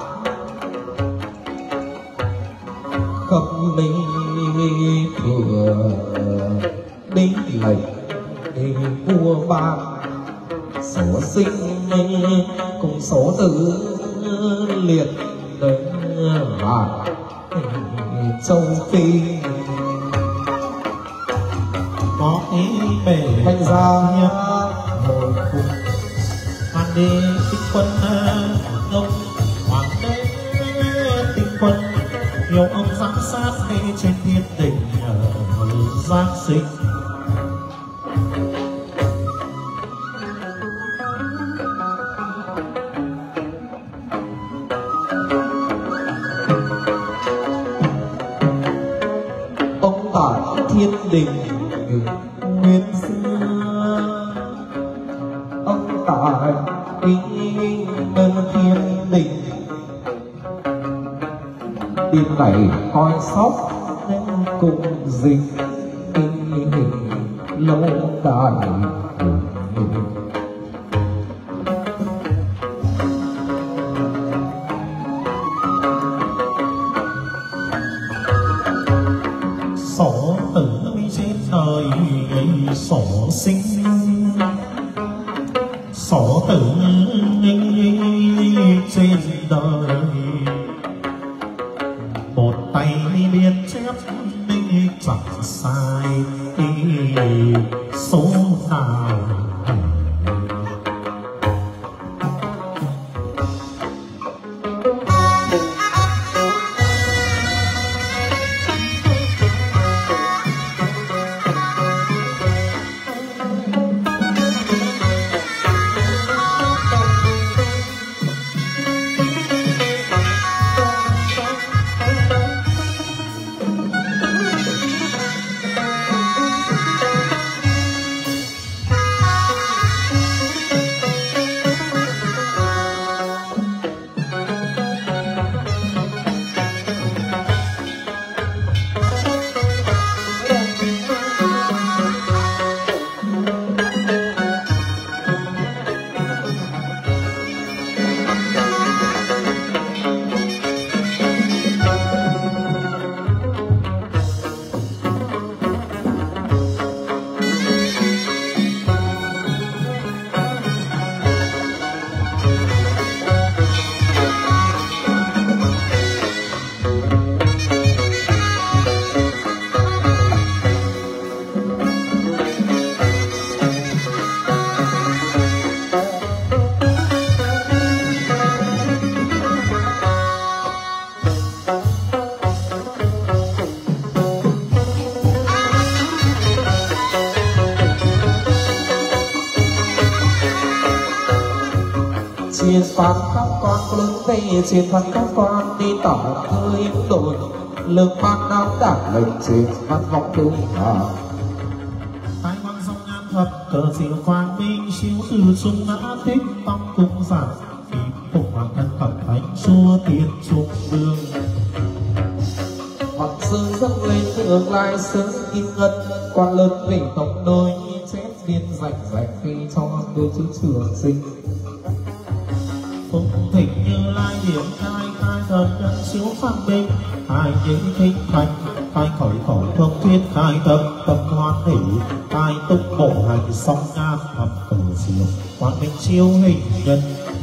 Speaker 2: khắp minh thừa đính lệnh vua ban số sinh cùng số tử liệt vạn châu Phi
Speaker 3: có ý bể
Speaker 2: thành ra
Speaker 3: hồi cùng hoàng đế tinh quân ông hoàng đế tinh quân nhiều ông giám sát hay trên thiên đình giáng sinh
Speaker 2: thiên đình nguyên xưa ông tại thiên đình đêm này coi sóc cùng dịch lâu đài
Speaker 3: sổ tử trên đời sổ sinh sổ tử trên đời một tay biên chép chẳng sai số nào
Speaker 2: Truyền phán các con lớn về truyền phán các con đi tỏ hơi đồn lực ban áo đảng lệnh truyền văn vọng đúng
Speaker 3: hai quan sông nhan thập cờ diệu quang minh siêu từ trung ngã tích tông cung giản vì phục hoàng thân phẩm thánh xua tiền trung đường
Speaker 2: hoặc sư dâng lên tương lai sớm kim ngân quan lớn về tổng đôi chết biên rạch rạch khi cho đôi chữ trường sinh
Speaker 3: phụng thịnh như lai điểm khai khai thần nhân siêu phang minh hai những thinh thành khai khởi khẩu thông thuyết khai tâm tâm hoan hỷ khai tung bộ hành song nhan thập cờ diệu quang minh siêu hình nhân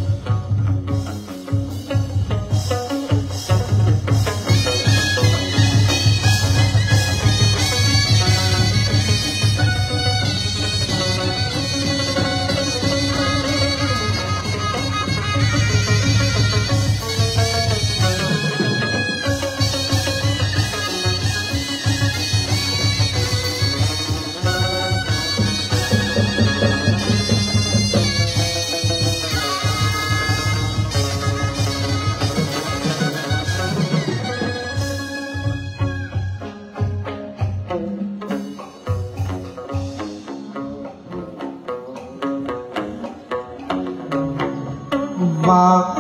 Speaker 2: và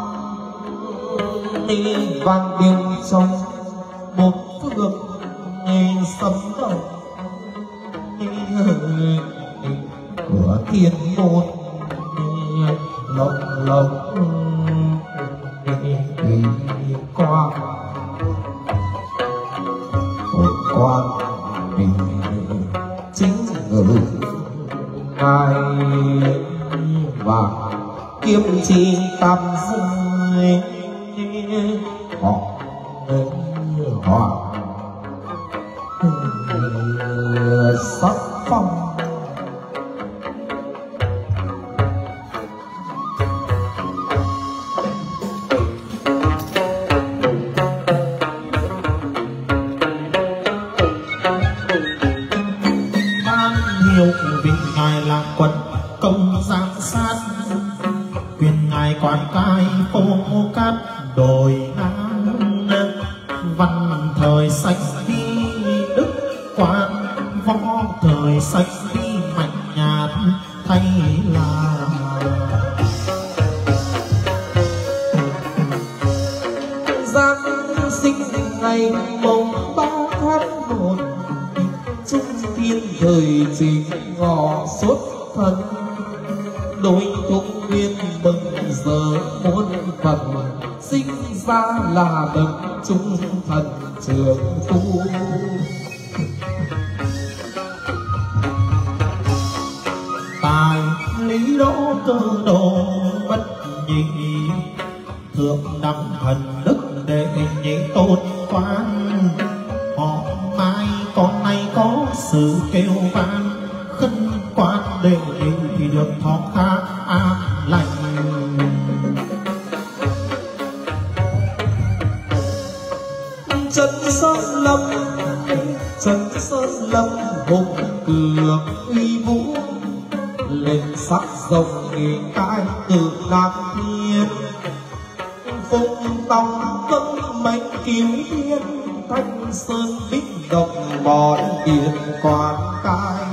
Speaker 2: đi vang tiếng trong một phương sấm động của thiên môn lộng lộng qua quan mình chính ngự ngài và kiếm chi tam giới họ sắc phong
Speaker 3: ban hiệu vinh ngài là quận công giám sát quyền ngài quan cai phố cát đồi ngang văn thời sách đi đức quan võ thời sách đi mạnh nhạt thay là
Speaker 2: giáng sinh ngày mồng 3 tháng 1 trung thiên thời chính ngọ xuất thân đôi công viên mừng giờ muôn phần sinh ra là bậc trung thần trường phu
Speaker 3: tài lý đỗ cơ đồ bất nhị thượng đẳng thần đức đệ nhị tôn quan họ mai con nay có sự kêu van khấn quan đệ thì được thọ khá an lành
Speaker 2: Trần Sơn Lâm hùng cường uy vũ lên sắc rồng nghề cái từ Nam Thiên phùng tòng vân mệnh cứu thiên thanh sơn bích đồng bọn điện quan cai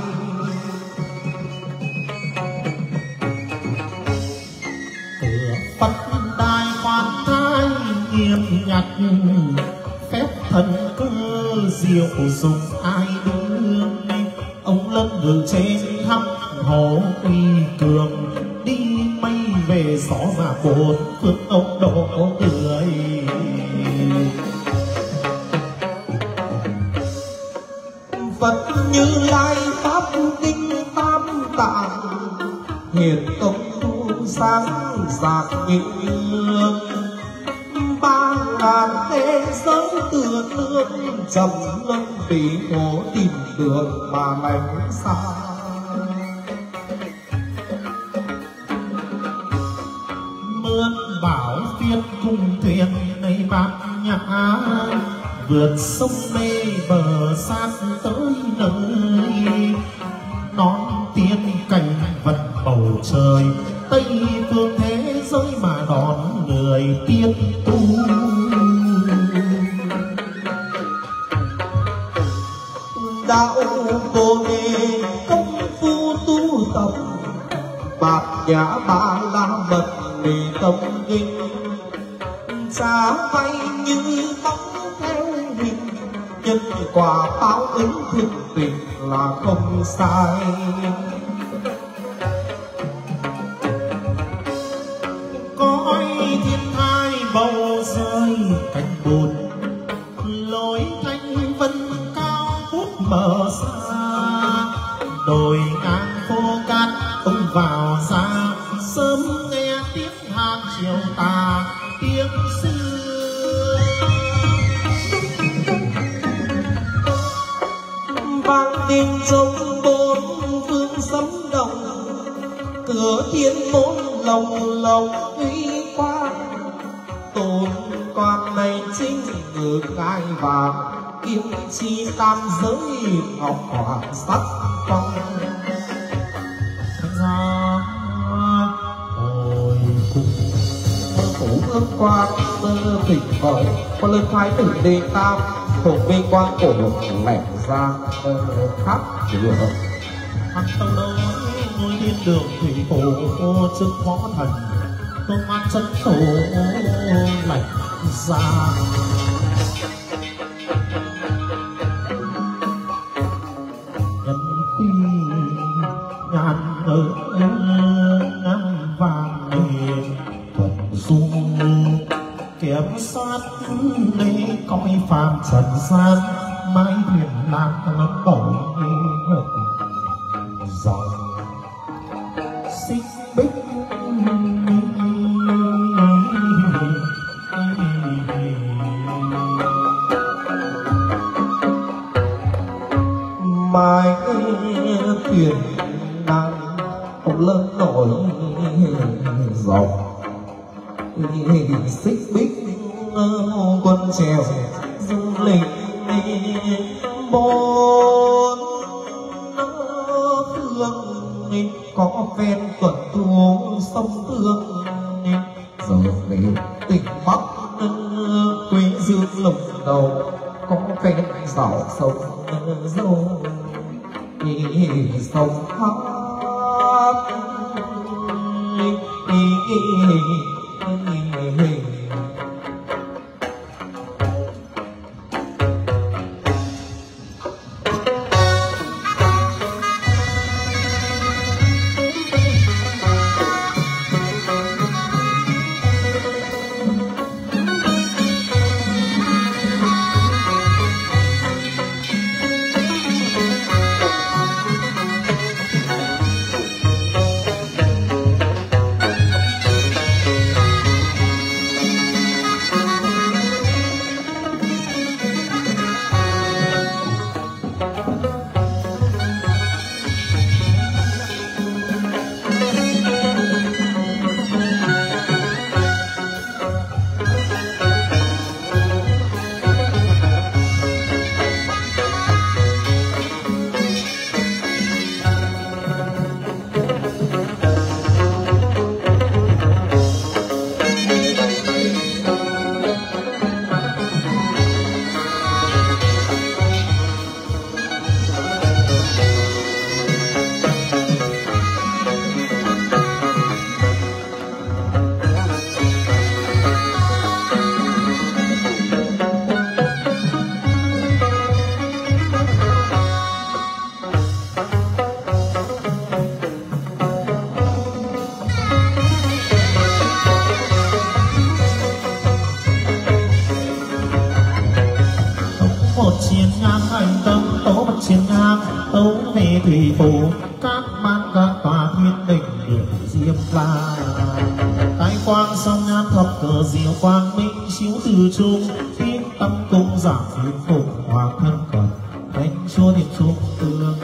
Speaker 3: Phật đài quan thái nghiêm nhặt phép thần cơ diệu dùng ai đương ông lâm ngự trên thăm hồ uy cường đi mây về gió giả bốn phương ông độ người
Speaker 2: Phật Như Lai pháp đinh tam tạng hiền công thu sáng giạc nghị lương 3000 thế giới tựa nước trầm luân bị khổ tìm đường mà lánh xa
Speaker 3: mượn bảo phiên cùng thuyền này bát nhã vượt sông mê bờ sát tới nơi non tiên cảnh vật bầu trời tây phương thế giới
Speaker 2: bồ đề công phu tu tập bạt nhã ba la mật mì tâm kinh trả vay như bóng theo hình nhân quả báo ứng thực tình là không sai.
Speaker 3: Cõi thiên thai bầu rơi cánh bùn lối thanh vân cao vút mở xa đồi ngang phố cát ông vào ra sớm nghe tiếng hàng chiều tà tiếng xưa
Speaker 2: vang tin trong bốn phương sấm động cửa thiên môn lồng lồng uy quang tôn quan này chính ngự ngai vàng kim chi tam giới ngọc hoàng sắc phong
Speaker 3: ra hồi cung
Speaker 2: phủ ước quan mơ tỉnh khởi có lời thái tử đề tam thuộc vinh quang cổ lẻn ra khắp đường
Speaker 3: thằng tàu đối ngôi thiên đường thủy phổ trước võ thần công an chân tổ lạnh ra nhân quy ngàn ở ngang vàng nền thuận dung kiểm soát để coi phàm trần gian mái thuyền lạc nó bổng dòng xích bích
Speaker 2: mai thuyền đang lớn nổi dòng xích bích quân trèo du lịch bốn phương có ven tuần thu sông Hương giờ về tỉnh Bắc quê dương lục đầu có ven dạo sông dâu sông hát
Speaker 3: chiến ngang tấu về thủy phủ các mang các tòa thiên đình điện diêm la cái quang sông nhan thập cờ diệu quang minh chiếu từ trung tiếng tâm cung giảng phiên phục hoàng thân cận thánh chúa điện trung tương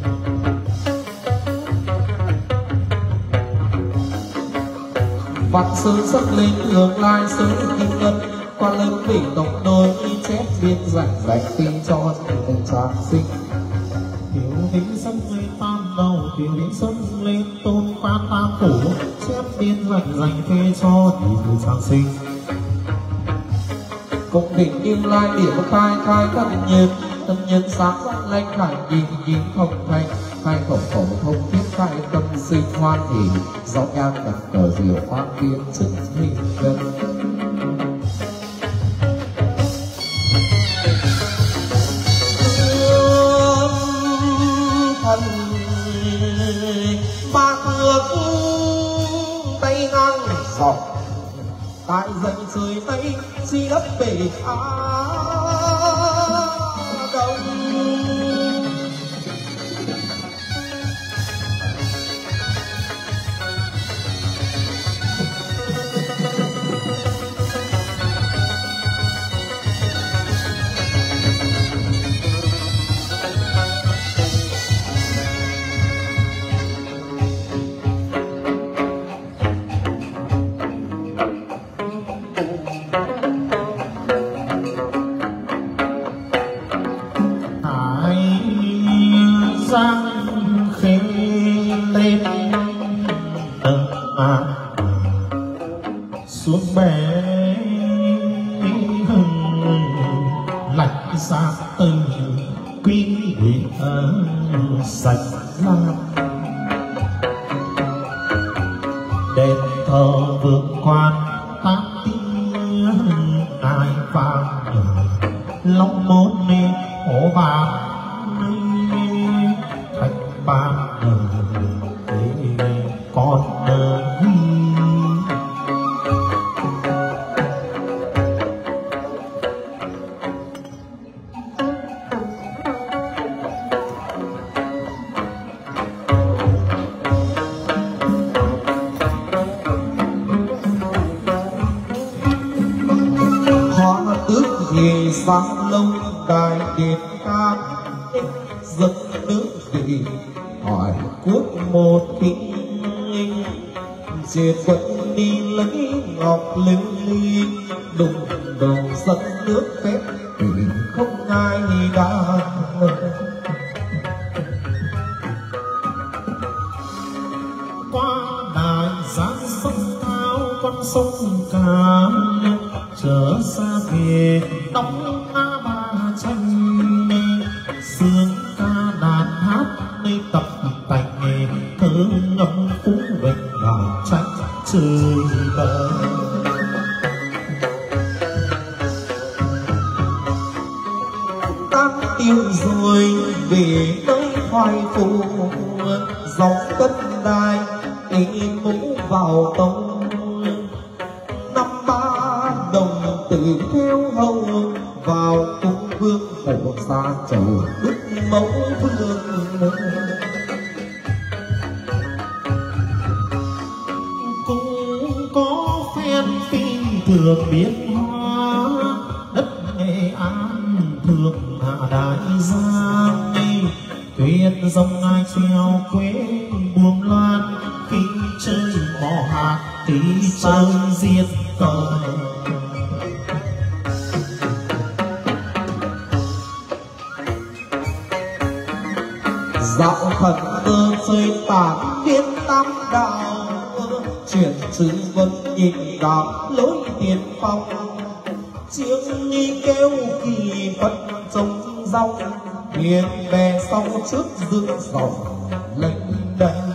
Speaker 2: vạn sơn sắc lên hướng lai sơn kim ngân quan lớn bị tổng đôi chép biên rảnh bạch tin cho tình trạng sinh
Speaker 3: tiểu đính sân lên tam đầu tiểu đính sân lên tôn quan tam phủ chép biên rảnh dành phê cho tình trạng sinh
Speaker 2: cũng đỉnh im lai điểm khai khai các nhiệt tâm nhân sáng lanh khải nhìn không thành khai khẩu khẩu thông thiết khai tâm sinh hoan hỷ gió nhang đặt cờ diệu hoan viên chức hình gần
Speaker 3: thần ba thước tay ngang dọc tại dậy rời tay si đất về Á Đông.
Speaker 2: giang khê lên xuống bé lạch xa từng quý vị sạch lam đền thờ vượt quan tám tiếng ai vàng long môn đi ổ vàng thạch ba con đời
Speaker 3: hóa tước thì sáng lông đài điện cam giấc nước thì hỏi cuốc một kinh diệt vẫn đi lấy ngọc linh ly đùng đầu dẫn nước phép thì không ai đã
Speaker 2: qua đài giáng sông thao con sông cam trở xa về đóng a ba tranh sương ca đàn hát nơi tập tành thơ ngâm phú bệnh đào trách trời bờ
Speaker 3: tan tiêu rồi về nơi hoài phù dòng cất đai ý mũ vào tông năm ba đồng tử theo hầu vào cung vương hộ xa chầu đức mẫu vương
Speaker 2: cũng có phen phi thường biến hóa đất Nghệ An thường hạ đại giang tuyết dòng ai treo quê buông loan khi chơi mò hạt tí chơi diệt cờ
Speaker 3: dạo thần tơ chơi tản biến tam đạo chuyển chữ vân nhìn đạo lối tiền phong chiếng nghi kêu kỳ phật trông rong hiền bè sau trước dương dòng lênh đênh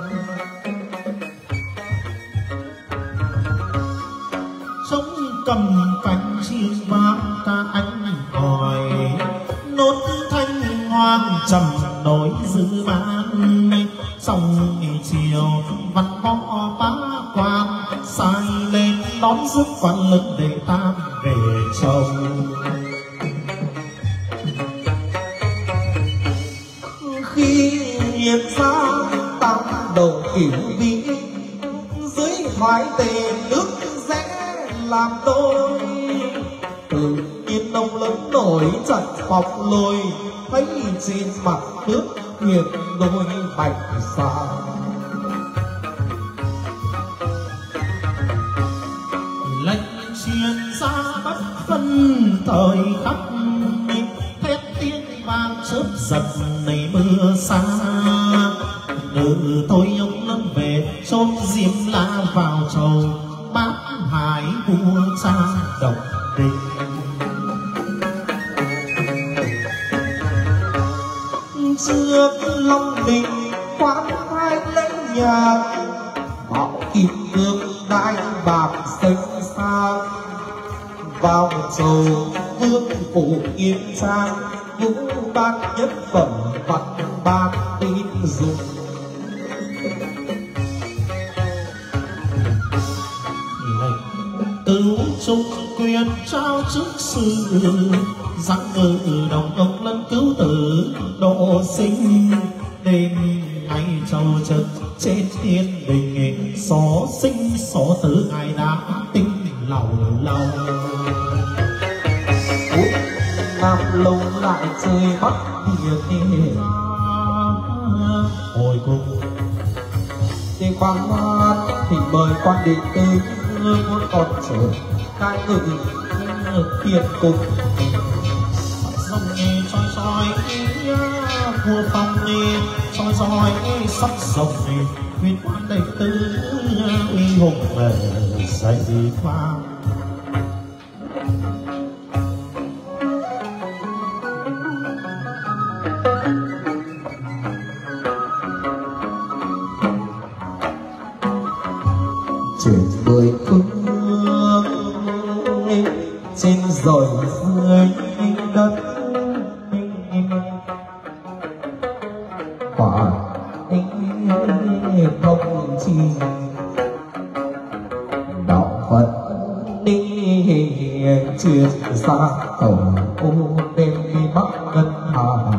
Speaker 2: trống cầm cánh chim vang ca anh hỏi nốt thanh hoang trầm nổi dư ban sông chiều văn võ bá quan sai lên đón rước quan lực để tam về chồng
Speaker 3: khi hiện ra tam đầu kiểu vĩ dưới thoái tề nước rẽ làm đôi tự nhiên nông lớn nổi trận bọc lôi thấy trên mặt nước hiện đôi bạch sa
Speaker 2: lệnh truyền ra bất phân thời khắc thét tiếng vang chớp giật này mưa xa tôi ông lâm về chôn diêm la vào trầu bát hải vua cha độc đình Long Đình quán hai lấy nhà bảo kim cương đai bạc xanh sang vào chầu vương phủ yên trang vũ ban nhất phẩm văn ban tin dùng
Speaker 3: tứ trung quyền trao trước sự rằng ngự đồng ông lân cứu tử độ sinh đêm ngày trầu trực trên thiên đình xó sinh xó tử ngài đã tinh lầu lầu
Speaker 2: nam lâu lại chơi bắt tiền
Speaker 3: hồi cùng
Speaker 2: thì quan thì mời quan định tư muốn còn trở cai ngự thiên cung
Speaker 3: dòng nghe soi soi vua phong nghe soi soi sắc rồng nghe huyền quan đệ tử uy hùng dạy khoa
Speaker 2: chuyển mười phương trên rồi dưới đất quả không chi đạo Phật đi truyền xa tổng ô đêm đi bắc ngân hà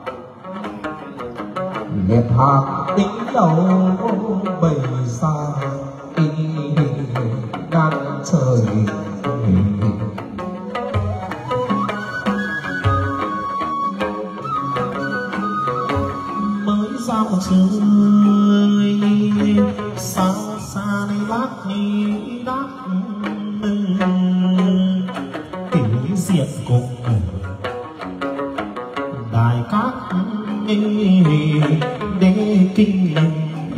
Speaker 2: liệt hàng tính đầu bầy xa đang trời
Speaker 3: mới giao chơi xa xa đây bác đi đắc kỷ diện cùng đại các đế kinh lần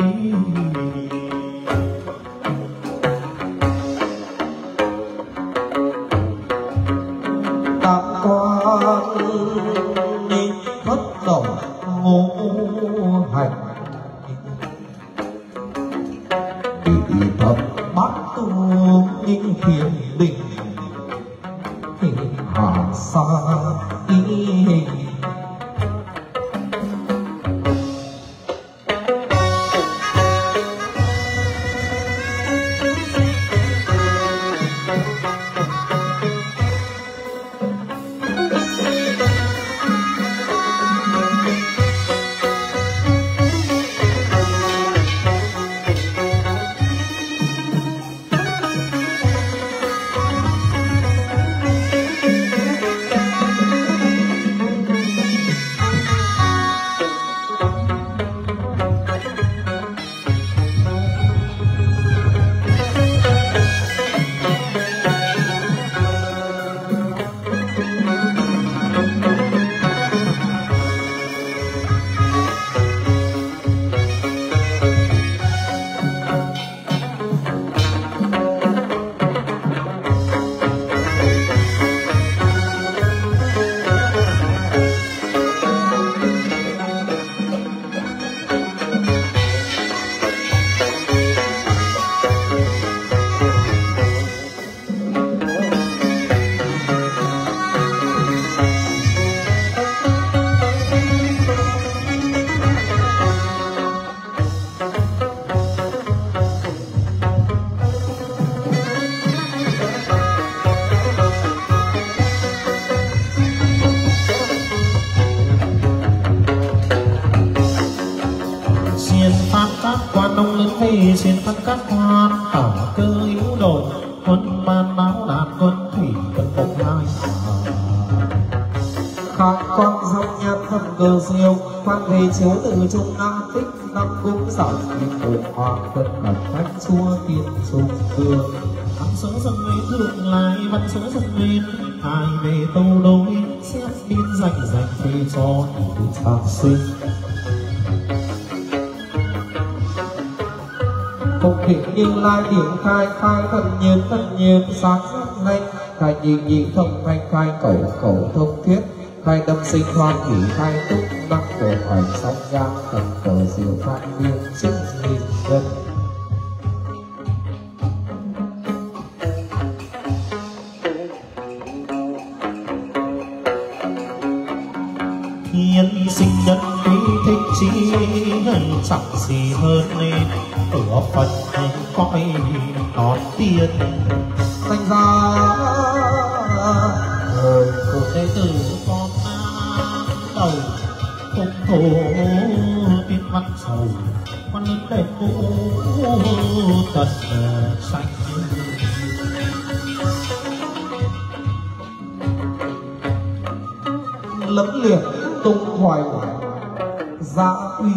Speaker 3: trên thân các quan tỏ cơ yếu đồn quân ban báo đàn quân thủy quân phục hai
Speaker 2: các con dòng nhạc thầm cờ diêu quan về chiếu từ trung nam tích năm cung giỏi phụ hoàng quân đặt khách chua tiên trung cường
Speaker 3: văn sớ dần về thượng lại văn sớ dần lên hai về tâu đối xét biên dành dành phê cho đủ trạc sinh
Speaker 2: phục hiện nhưng lai điểm khai khai thân nhiên sáng sắc nhanh khai nhị nhị thông thanh khai cẩu cẩu thông thuyết khai tâm sinh hoan hỷ khai túc năng khổ hoành song giang thần cờ diệu phan biên sinh nghìn dân.
Speaker 3: Thiên sinh nhân quý thích chi chẳng gì hơn nên ở Phật cõi đón tiên
Speaker 2: Thành ra
Speaker 3: của đệ tử con đầu không thổ tiên văn sầu quan lớn đẹp cũ tật xanh
Speaker 2: lẫm liệt tung hoài gia uy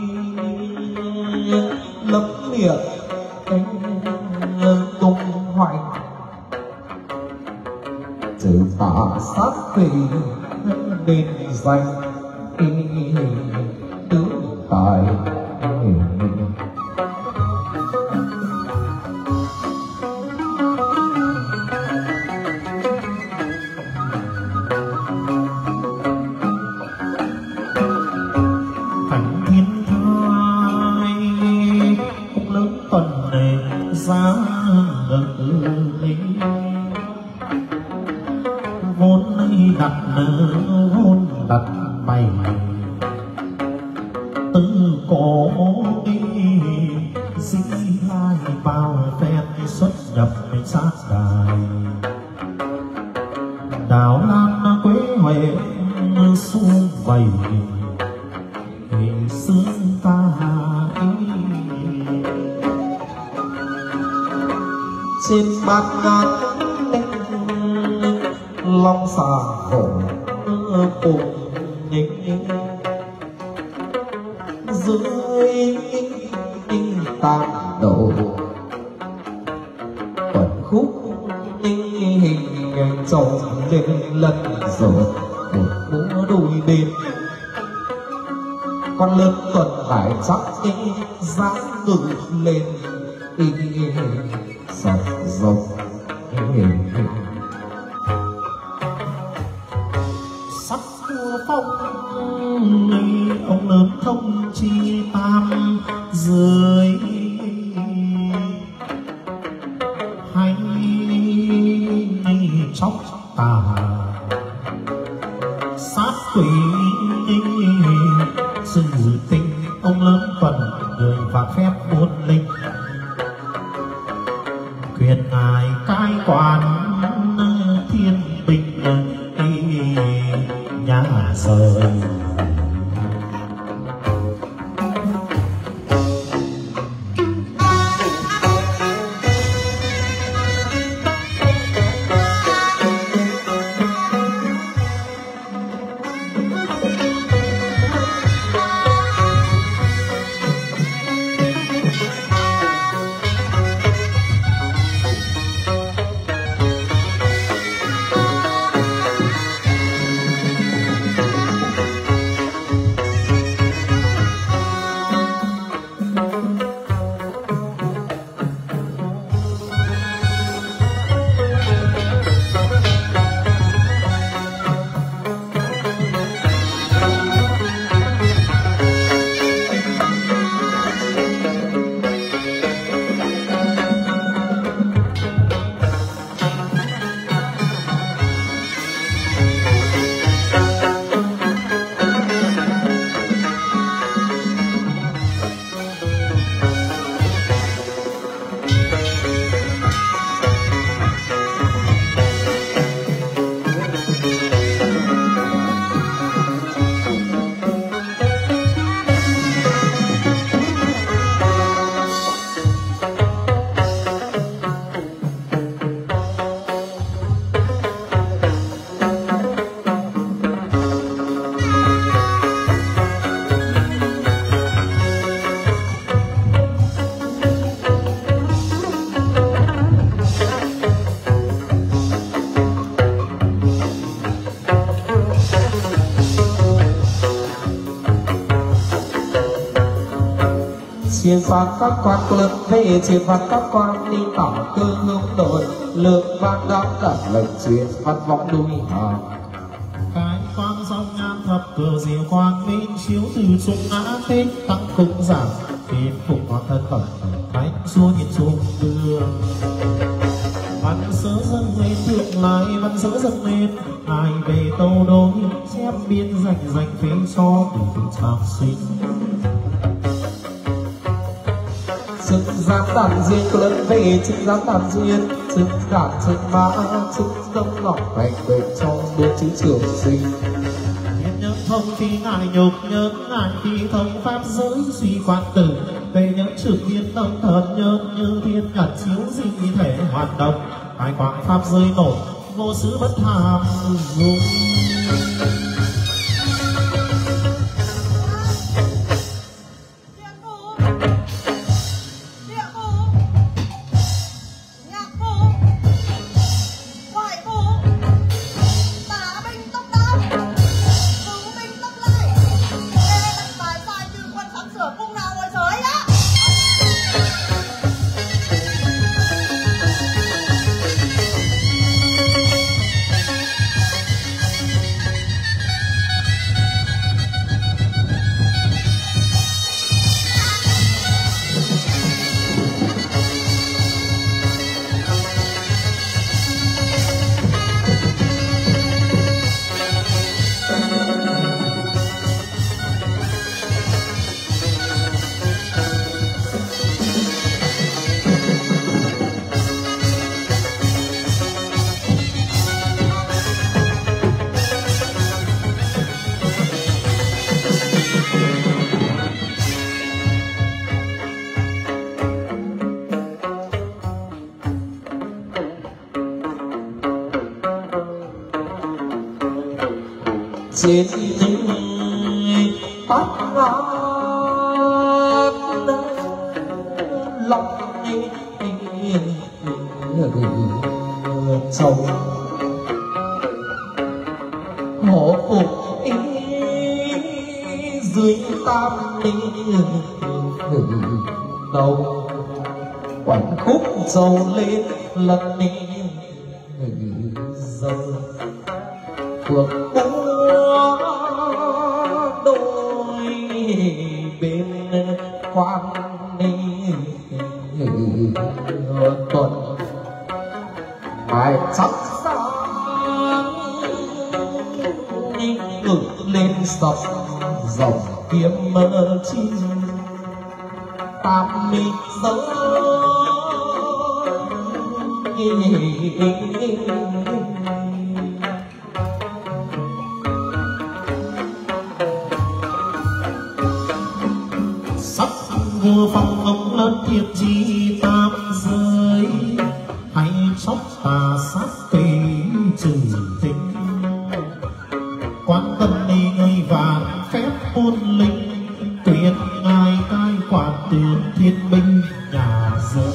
Speaker 2: lẫm liệt tung hoài trừ tà sát phỉ nên danh tướng tài.
Speaker 3: Vốn đặt bày tư cổ dĩ lai bao phen xuất nhập sát đài đào lan quế huệ xuông vầy xương ta
Speaker 2: trên bát ngát long xà hổ cùng những dưới tam độ quần khúc hình trồng lên lần rồi một mũ đùi bên con lớn tuần phải chắc dáng ngừng lên sọc dọc
Speaker 3: sắc phong ông lớn thông chi tam dưới hay chóc tà sát quỷ sự tình ông lớn tuần người và phép buôn linh quyền ngài cai quản thiên bình nhà rời.
Speaker 2: Chiên phạt các quan lực về chiên phạt các quan đi tỏ tư hướng đội lượng ban đáp đặt lệnh truyền văn vọng đuôi hà
Speaker 3: cái quan cờ diệu quang minh chiếu từ trung ngã thế tăng cung giảm phiền phục hoàn thân phẩm thánh xua nhìn trung đường văn sớ dâng lên thượng lại văn sớ dâng lên ai về tâu đối chép biên dành phế cho từ tràng sinh
Speaker 2: sức giám đàn duyên có lần về sức giám đàn duyên sức đàn sức mã sức đông ngọc bạch bạch cho bốn chữ trường sinh
Speaker 3: nhớ thông thì ngài nhục nhớ ngài thì thông pháp giới suy quan tử về nhớ trực thiên tâm thần nhớ như thiên nhật chiếu di thể hoạt động khai quang pháp giới nổi vô xứ bất hàm dung
Speaker 2: trên bát ngát lòng sâu hổ phục dưới tam đầu quảnh khúc dầu lên lần dầu cuộc đôi bên quan tuần bài sắp sáng ngự lên sập dòng kiếm mơ chi tam mi giới
Speaker 3: vua phong ông lớn thiệp chi tam giới hay chóc tà sát kỳ trừ tinh quan tâm đi người vàng phép muôn linh tuyên ngài cai quản tiền thiên binh nhà dân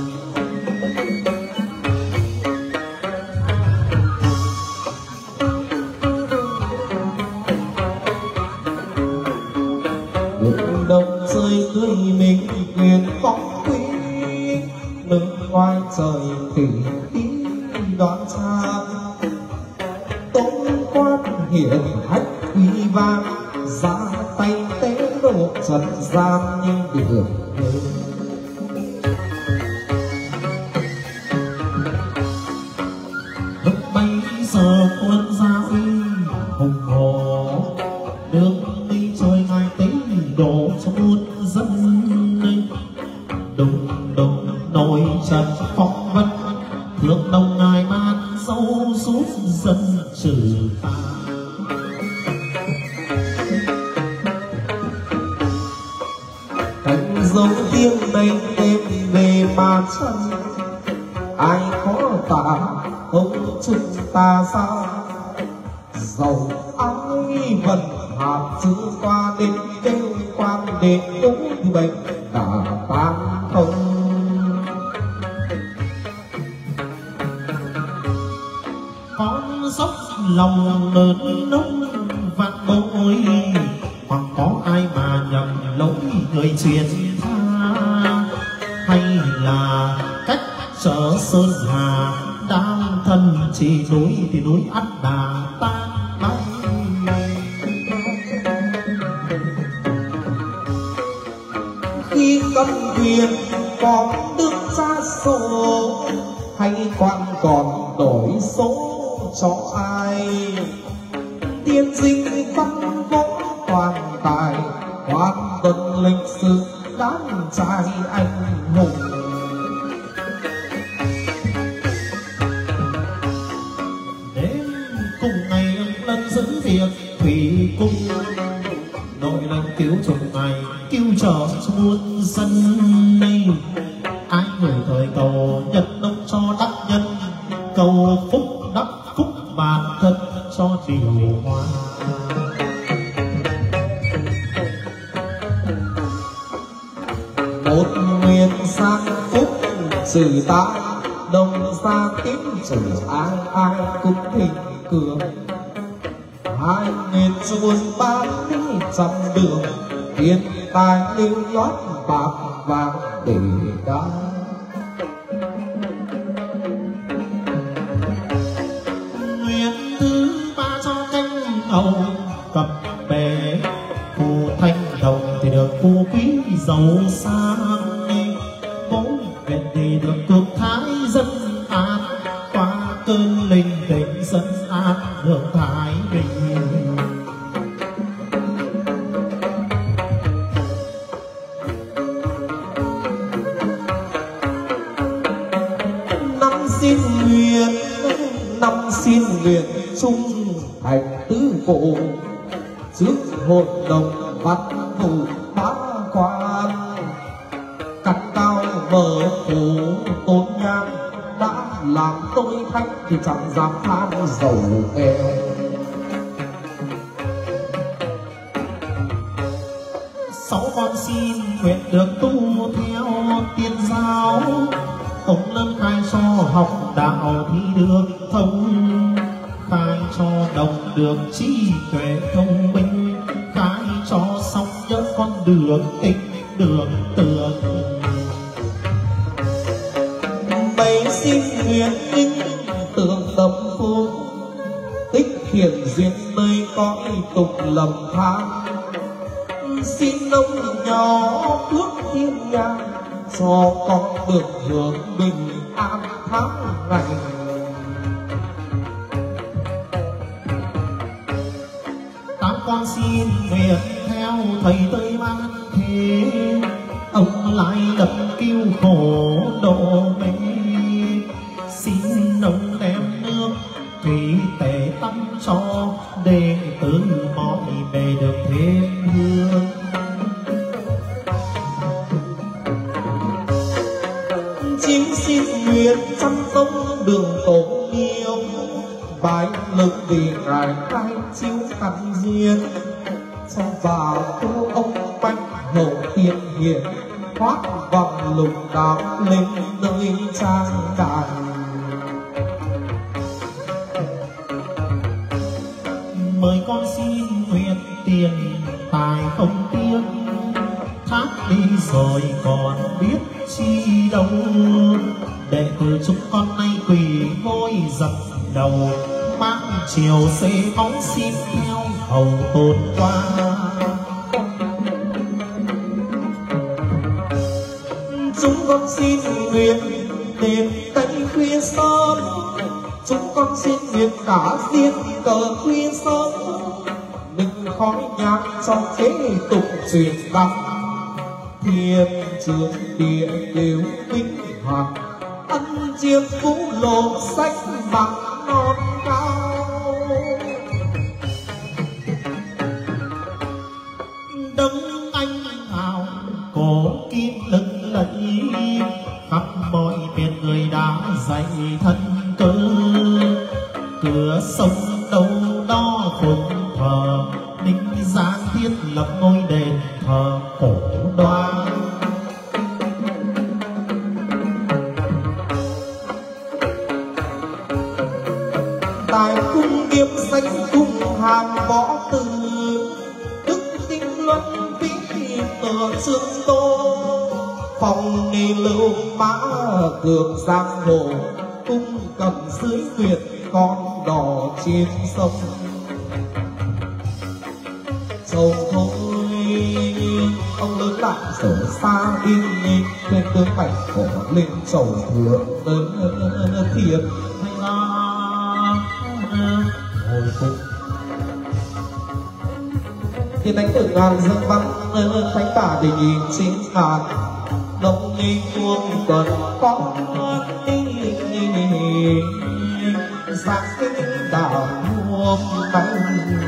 Speaker 2: đông rơi cưới mình quyền phóng quý đứng ngoài trời thủy ý đoán xa tôn quan hiển hách uy vang ra tay tế độ trần gian như đường
Speaker 3: lúc bấy giờ quân gia uy hùng hồ đường đi trời ngài tế đổ cho muôn dân đùng đùng nổi trần phong vân thượng đông ngài ban dấu suốt dân trừ ta
Speaker 2: cánh dấu tiếng đây đêm về mà chân ai có tả ông chúng ta sao dầu ai vẫn hạt chữ qua đến kêu quan đến đúng bệnh cả tan không
Speaker 3: con dốc lòng lớn nông vạn bội hoặc có ai mà nhầm lỗi người truyền tha hay là cách trở sơn hà đang thân chỉ núi thì núi ắt đà tan bay
Speaker 2: khi cầm quyền còn đứng xa số, hay quan còn đổi số cho ai? Tiên sinh văn võ toàn tài, hoàn tuần lịch sử đám trai anh hùng.
Speaker 3: Đến cùng ngày lần giữ việc thủy cung, nội lần cứu chồng ngày cứu trợ muôn dân. Ai người thời cầu nhân ông cho đắc nhân, cầu phúc đắc phúc bản thân cho điều hòa.
Speaker 2: Một nguyên sang phúc sự ta, đồng xa tím sự ai cũng thịnh cường. Hai nghìn xuân ba đi trăm đường, thiên tài lưu lót bạc vàng để đá.
Speaker 3: Nguyên thứ ba cho canh hầu cặp bè, phù thanh đồng thì được phú quý giàu sang. Bố viện thì được quốc thái dân an, qua cơn linh tỉnh dân an hưởng thái bình.
Speaker 2: Năm xin nguyện trung thành tứ phụ, trước hội đồng văn vụ bá quan. Cắt cao mở phủ tôn nhang, đã làm tôi khách thì chẳng dám than giàu nghèo.
Speaker 3: Sáu con xin nguyện được tu theo tiên giáo, ông lâm khai cho học đạo thì được thông, khai cho đồng được trí tuệ thông minh, khai cho xong nhớ con đường tích đường tường.
Speaker 2: Bày xin nguyện linh tường tâm phúc, tích thiện duyên nơi cõi tục lầm than. Xin ông nhỏ phước thiên nhang, cho con được hưởng bình an tháng ngày.
Speaker 3: Tám con xin nguyện theo thầy tới ban thế, ông lại lập cứu khổ độ mê. Xin ông đem nước thủy tề tắm cho đệ tử mọi bề được thêm hương.
Speaker 2: Chim xin nguyện trăm tông đường tổ yêu, bái lực vì ngài khai chiếu căn duyên. Cho vào tu ông bách hậu tiên hiền, thoát vòng lục đạo lên nơi trang đài.
Speaker 3: Mời con xin nguyện tiền tài không tiếc, thác đi rồi còn biết chi đâu. Đệ tử chúng con nay quỳ gối dập đầu, mang chiều xế bóng xin theo hầu tôn qua.
Speaker 2: Chúng con xin nguyện đêm tây khuya sớm, chúng con xin nguyện cả diên cờ khuya sớm. Đừng khói nhang trong thế tục truyền đăng, thiên trường địa đều vinh hoàng. Ân chiêm vũ lộ sách bằng non cao,
Speaker 3: đấng anh hào cổ kim lừng lẫy, khắp mọi miền người đã dạy thân cơ. Cửa sông đâu đó phụng thờ, Ninh Giang thiết lập ngôi đền thờ cổ đoan.
Speaker 2: tài cung kiếm danh cung hàng võ từ, đức tinh luân vĩ tựa xương tô. Phòng nghề lưu mã cường giang hồ, cung cầm dưới tuyệt con đò trên sông. Sầu thôi ông lớn lại sở xa yên nhìn lên tướng mảnh cổ lên sầu thượng thiệt hồi phục thiên đánh tử ngàn dân văn thánh tả tình nhìn xin ngàn đông nghi cuồng tuần có sáng kinh đạo muôn bánh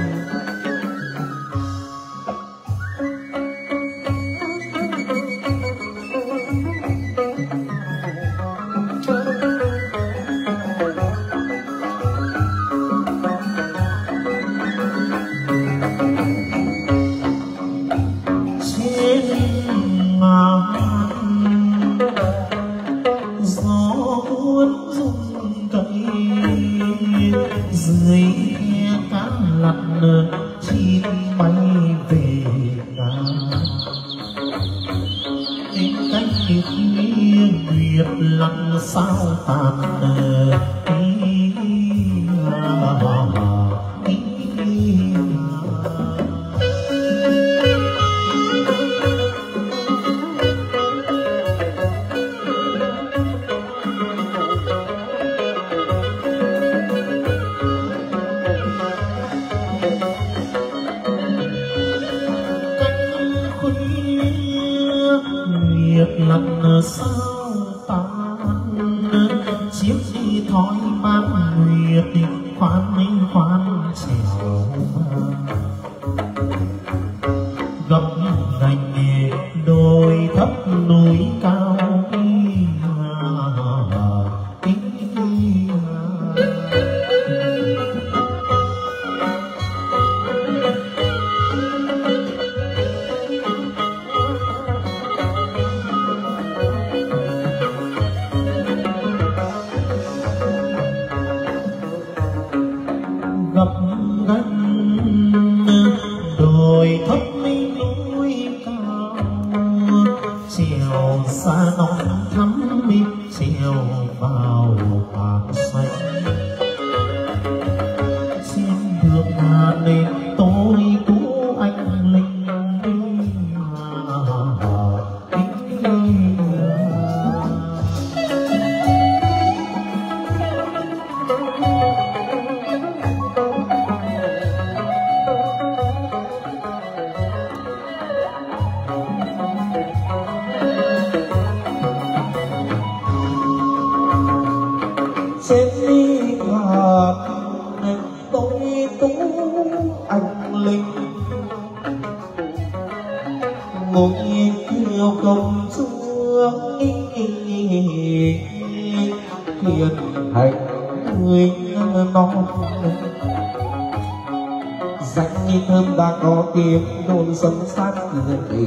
Speaker 2: sấm sát người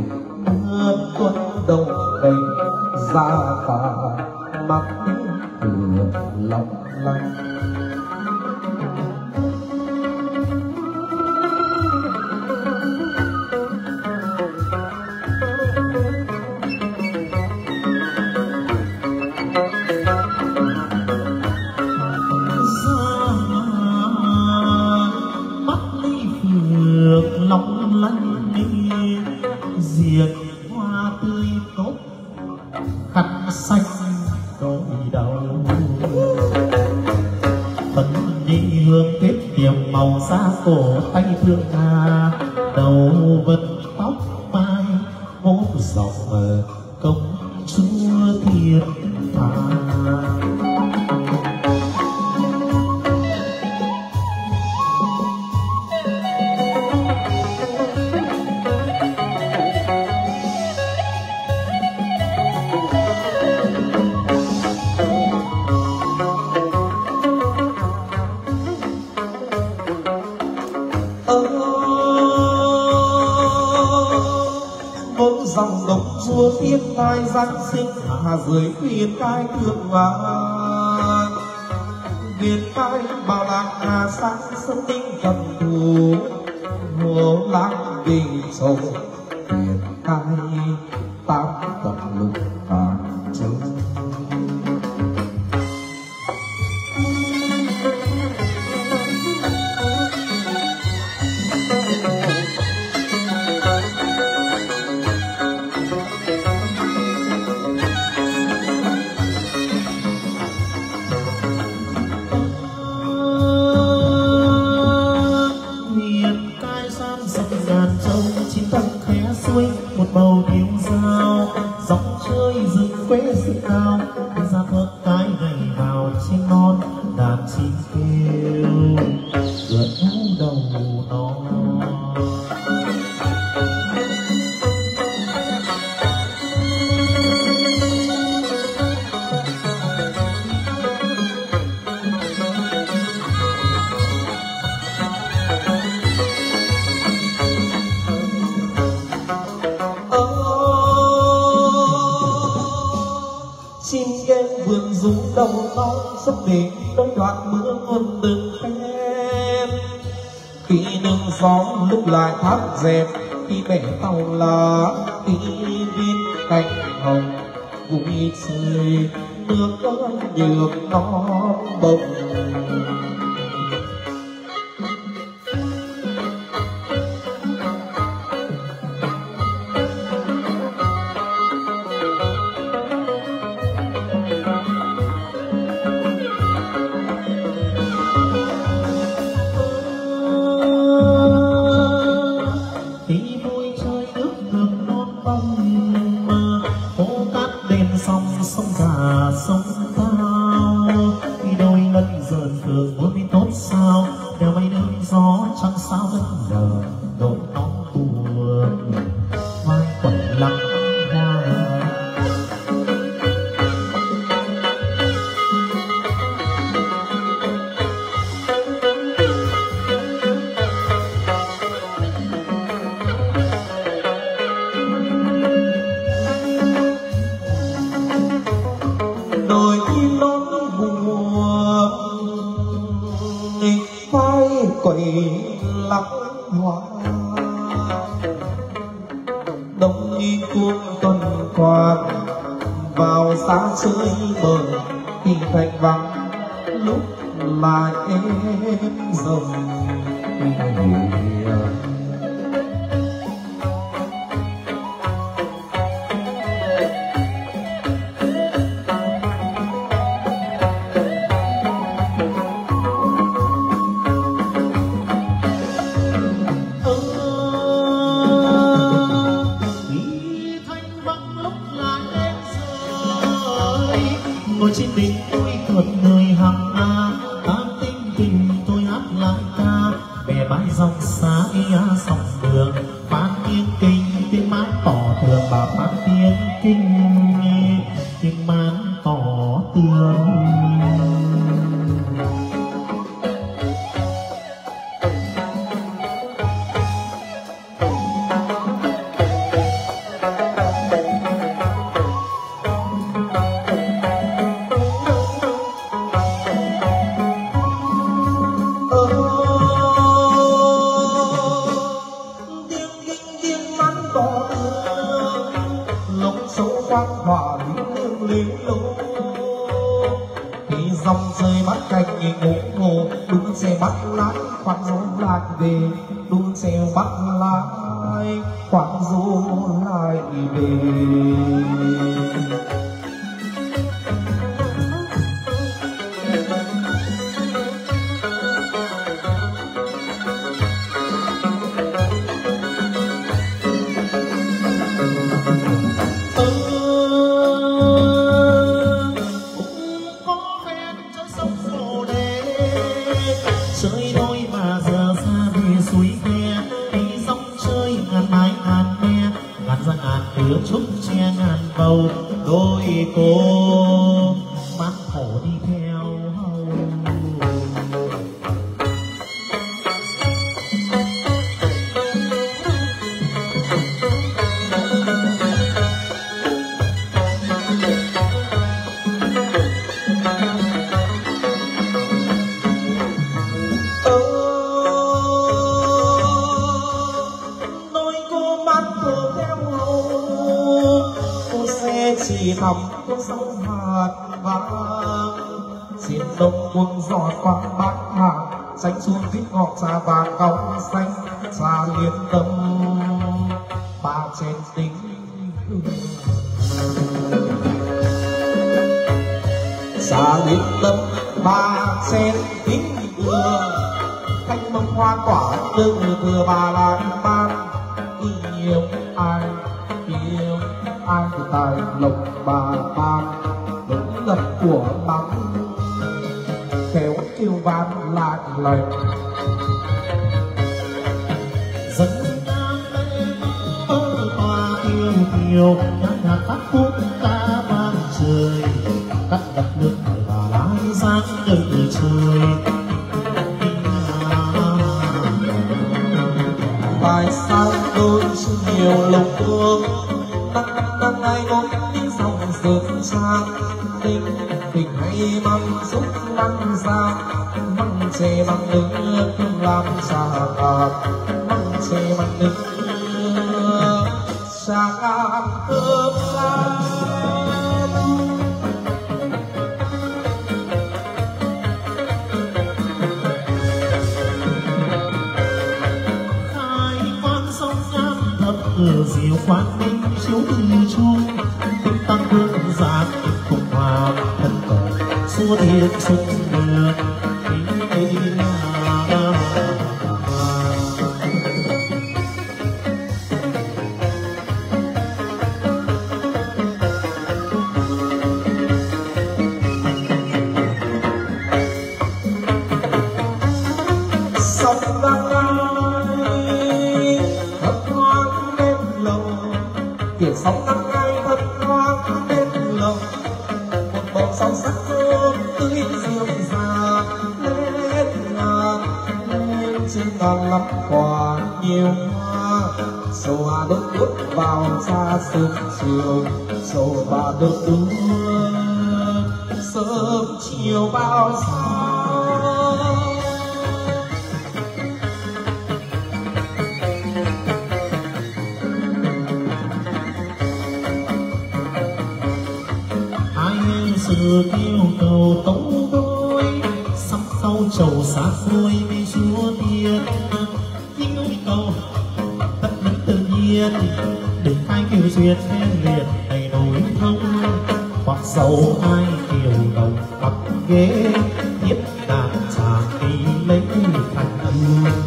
Speaker 2: mưa tuôn đông đầy ra phà mắt cửa lòng lanh cổ tay thương hà đầu vẫn tóc mai ngố dọc công chúa thiên hà. Dòng độc chúa thiên ngai giáng sinh hà dưới biển cai thương vàng biển cai bảo lạc hà sáng sân tinh cầm thù hồ lãng bình sầu biển cai tám tầm lục vàng châu.
Speaker 3: liêu dao dòng chơi rừng quê sự cao ra thớt cái ngày vào chim non đàn chim kêu gật đầu nó.
Speaker 2: Chim nghe vườn rung đầu non sắp đến đôi đoạn mưa muôn từng phen khi nương gió lúc lại tháp dẹp khi bẻ tàu lá khi viên cành hồng vui chơi nước nhược non bồng.
Speaker 3: Sông già sông cao khi đôi ngân dần thường muốn đi tốt sao đeo mây nương gió trăng sao vẫn lờ đôi nóng buồn mai quẩn lặng hoa.
Speaker 2: Đôi non buồn phai quẩy lắm hoa đông đi cuốn tuần hoàn vào sáng chơi bờ khi thành vắng lúc lại êm rồng.
Speaker 3: Ngồi trên đỉnh tôi cợt người hằng na tan tinh tình tôi hát lại ca bè bãi dòng xa ia dòng đường phát tiếng kinh tiếng mát tỏ tường bà phát tiếng kinh tiếng mát tỏ tường.
Speaker 2: Quang hỏa liêu liêu khi dòng rơi bắt cành nhìn ngủ hồ đúng xe bắt lái khoan dỗ lại về đúng xe bắt lái khoan dỗ lại về.
Speaker 3: Chơi đôi mà giờ xa về suối khe đi dòng chơi ngàn mái ngàn me ngàn ra ngàn đứa trúc che ngàn bầu đôi cô mắt khổ đi theo hầu.
Speaker 2: Chỉ thầm có sông hạt vàng xin đông quân giọt quang bát hạ xanh xuống vít ngọt trà vàng góc xanh trà liên tâm ba trên tính trà liên tâm ba trên tính thanh mâm hoa quả tương thừa bà làng ban yêu ai nhiều ai thì tài lộc bà ban đúng lập của bóng khéo kêu vang lại lệnh
Speaker 3: dân nam lê mơ hoa yêu nhiều nhạc nhạc các khúc ca vang trời các đất nước và lái giang đời trời.
Speaker 2: tại sao đôi sự nhiều lòng thương nắng ai ngóng đi dòng rực sang tình tình hay mong xúc lăng xa mong chê bằng nước không làm xa mong chê bằng nước xa thơm xa
Speaker 3: diệu quang minh chiếu từ chung tinh tăng hương giác cùng hòa thân cầu xua thiên xuân đường
Speaker 2: sông đang biển sóng nắng ngay thật hoang bên lòng một bầu sóng sắc thơm tươi dịu dàng lên trên ngàn lắm quả nhiều hoa sầu hoa đốt đốt vào xa sớm chiều sầu bà đốt đốt sớm chiều bao xa.
Speaker 3: sự yêu cầu tống đôi sắm sau trầu xa xôi vì chúa thiên yêu cầu tất đất tự nhiên đừng ai kêu duyên khen liệt đầy nối thông hoặc dầu ai kiều đồng mặc ghế tiếp đàn chàng đi lấy thành ân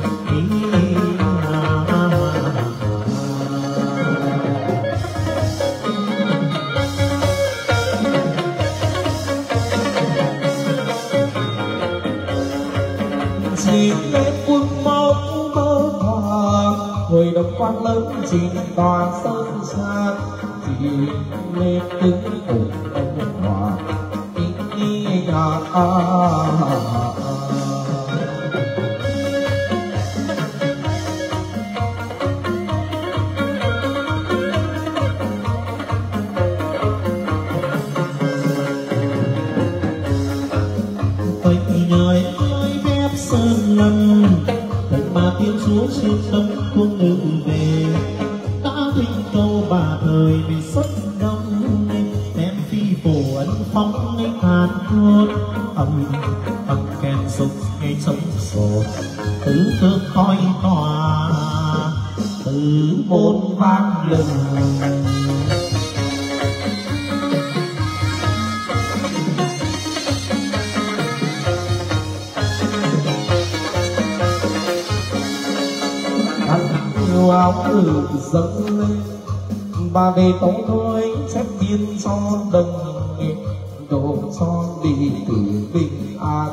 Speaker 2: chỉ lên quân mong mơ hoàng người đồng quan lớn chỉ toàn sơn sang chỉ lên đứng cùng ông hoàng đi
Speaker 3: sơn lâm tận mà tiên xuống trên sông cung nữ về đã thinh câu bà thời vì xuất đông em phi phù ấn phong ngay hàn hương âm kèn sục ngay trống sổ tứ thước khói tỏa từ bốn vang lừng
Speaker 2: áo từ dâng lên bà về tống thôi xếp biên son đồng đổ son đi từ bình an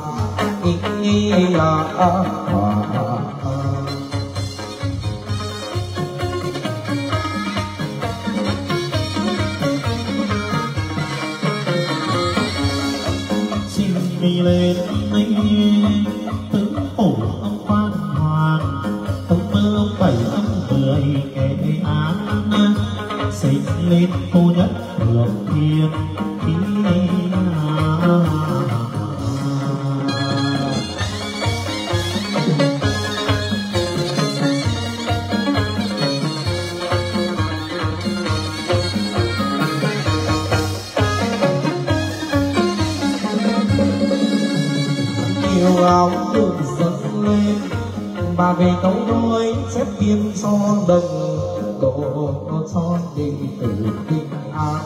Speaker 3: xin mi lên tứ hổ ông quan hoàng ông mơ ông bảy ông mười kẻ án xích lên cô nhất thượng thiên
Speaker 2: yêu áo được dâng lên bà về tấu đôi xếp biên son đồng đổ son đi từ bình an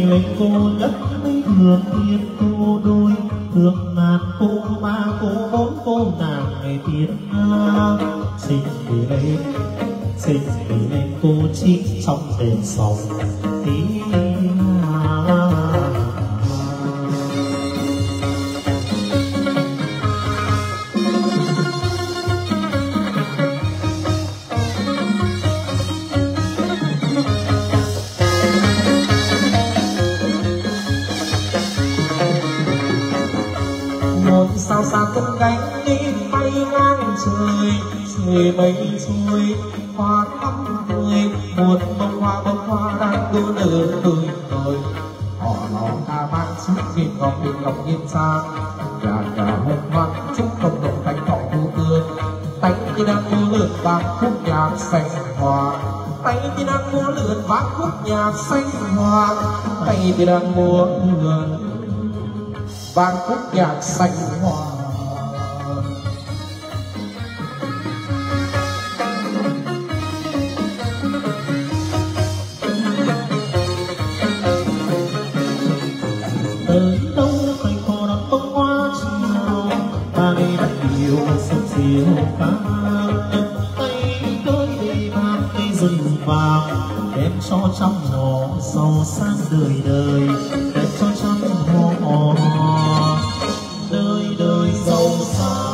Speaker 3: lấy cô nhất mấy thương thiên cô đôi, thương ngàn cô ba cô bốn cô nàng ngày tiên xin vì lên cô chín trong đền sòng tí.
Speaker 2: Sao xa cơn gánh đi bay ngang trời, trời mây trôi hoa thắm tươi, một bông hoa đang đua nở tươi cười. Họ nó ca mang chút viên ngọc bên lòng yên sang, nhà hân hoan chúc cộng đồng cánh thọ thu tươi. Tay thì đang múa lượn vang khúc nhạc xanh hoa, tay thì đang múa lượn vang khúc nhạc xanh hoa, tay thì đang múa lượn vang khúc nhạc xanh hoa.
Speaker 3: Tới đâu phải có đón bông hoa chiều, ta đi bắt nhiều sông chiều cá. Tay tới đi mang cây rừng vàng, đem cho trăm họ giàu sang đời đời, đem cho trăm họ đời đời giàu sang.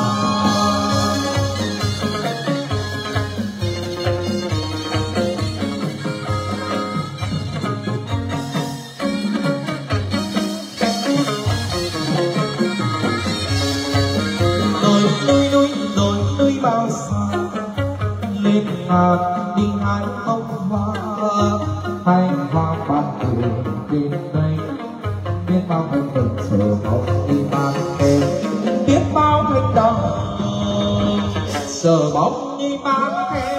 Speaker 2: Đồi núi bao xa lên ngàn đi hai bông hoa, hai hoa ban từ bên đây, biết bao thanh đồng chờ bóng đi ban đêm, biết bao thanh đồng chờ bóng đi ban đêm.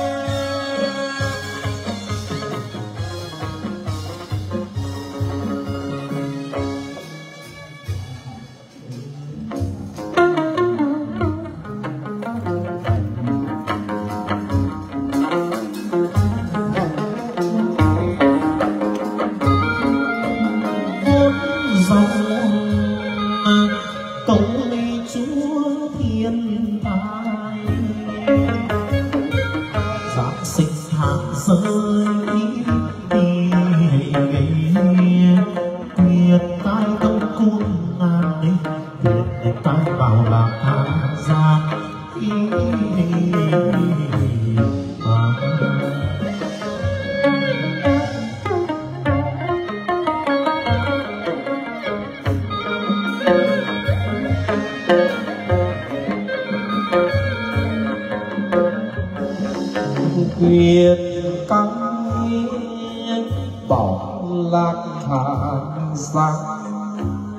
Speaker 3: Tấu ly chúa thiên thai, giáng sinh tháng rơi tuyệt tai tông cung ngàn đi, tuyệt tai vào lạc Hà Giang.
Speaker 2: Nguyệt cánh bỏ lạc Hà Giang,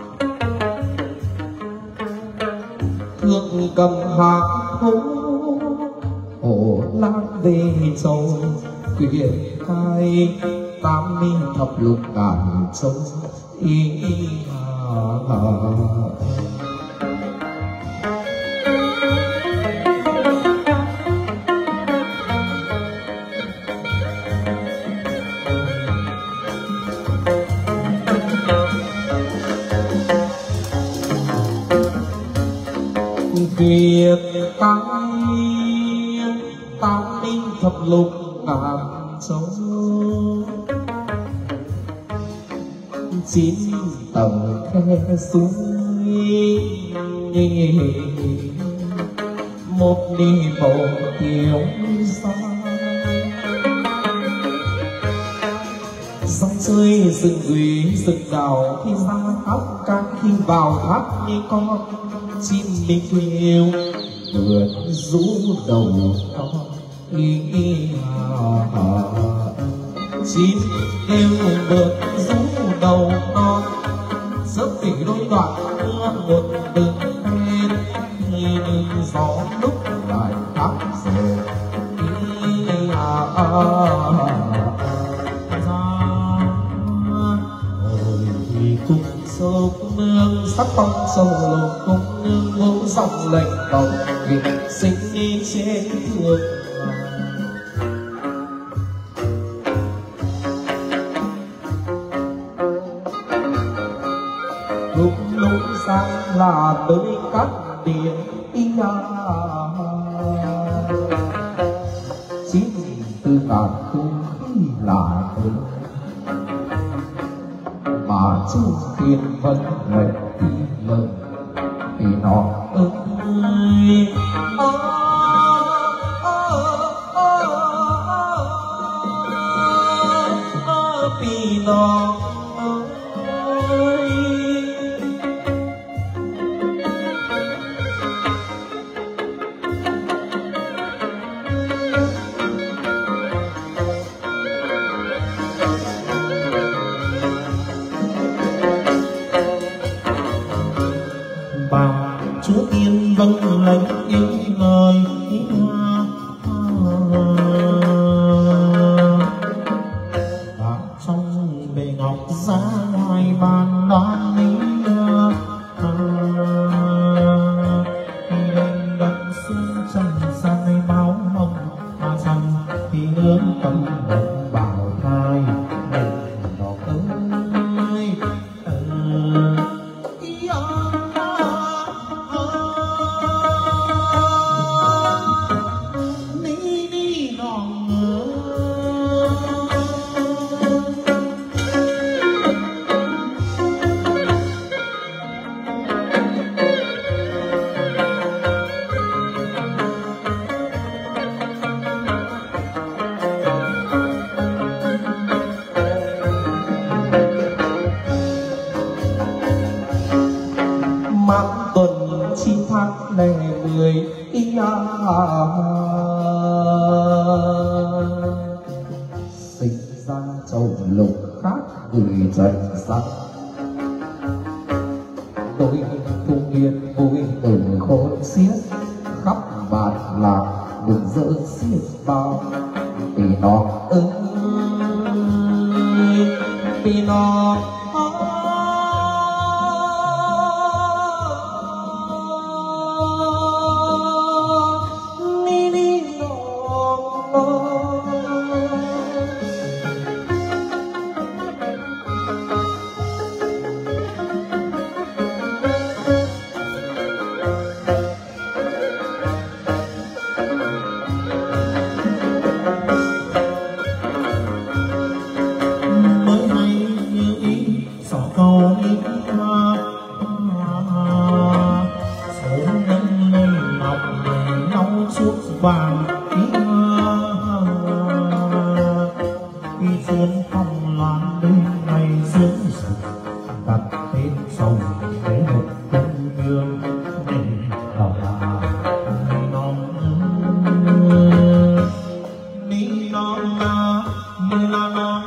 Speaker 2: thương cầm hạt thú hồ lan về châu, Nguyệt khai tám mươi thập lục ngàn châu ý. Nguyệt tay tám mươi thập lục ngàn châu, chín tầng khe suối, một đi bầu kiều xa. Sông chơi rừng quý rừng đào, khi ra tháp cát khi vào tháp như con chim linh kêu vượt rũ đầu con. Chim kêu vượt rũ đầu con, giấc tỉ đôi đoạn mưa một từng bên, nhìn gió lúc lại thắp rồi cùng sông nương sắc phong sông lục cung nương ngũ dòng lệnh đồng việc sinh đi trên thương. là tới các điện ia chín từ ngàn không khí là tới mà chu thiên vân lệnh tin lời thì nó ơi vì nó
Speaker 3: bảo chúa tiên vâng lệnh yêu lời trong bề ngọc giá ngoài bàn đá lý đậm xương trần sang đây báo mong mà rằng thì hướng tâm động bảo thai đỏ ơi
Speaker 2: mang tuần 9 tháng lẻ 10 ia sinh ra châu lục khác gửi dậy sắc tôi thu nghiên vui từ khôn xiết khắp bản lạc đừng dỡ xiết bao vì nó ơi vì nó
Speaker 3: vàng khi chuyến phong loan bên ngày dưỡng dục đặt tên sông để một cung hương nên đỏ là non ni non là như là non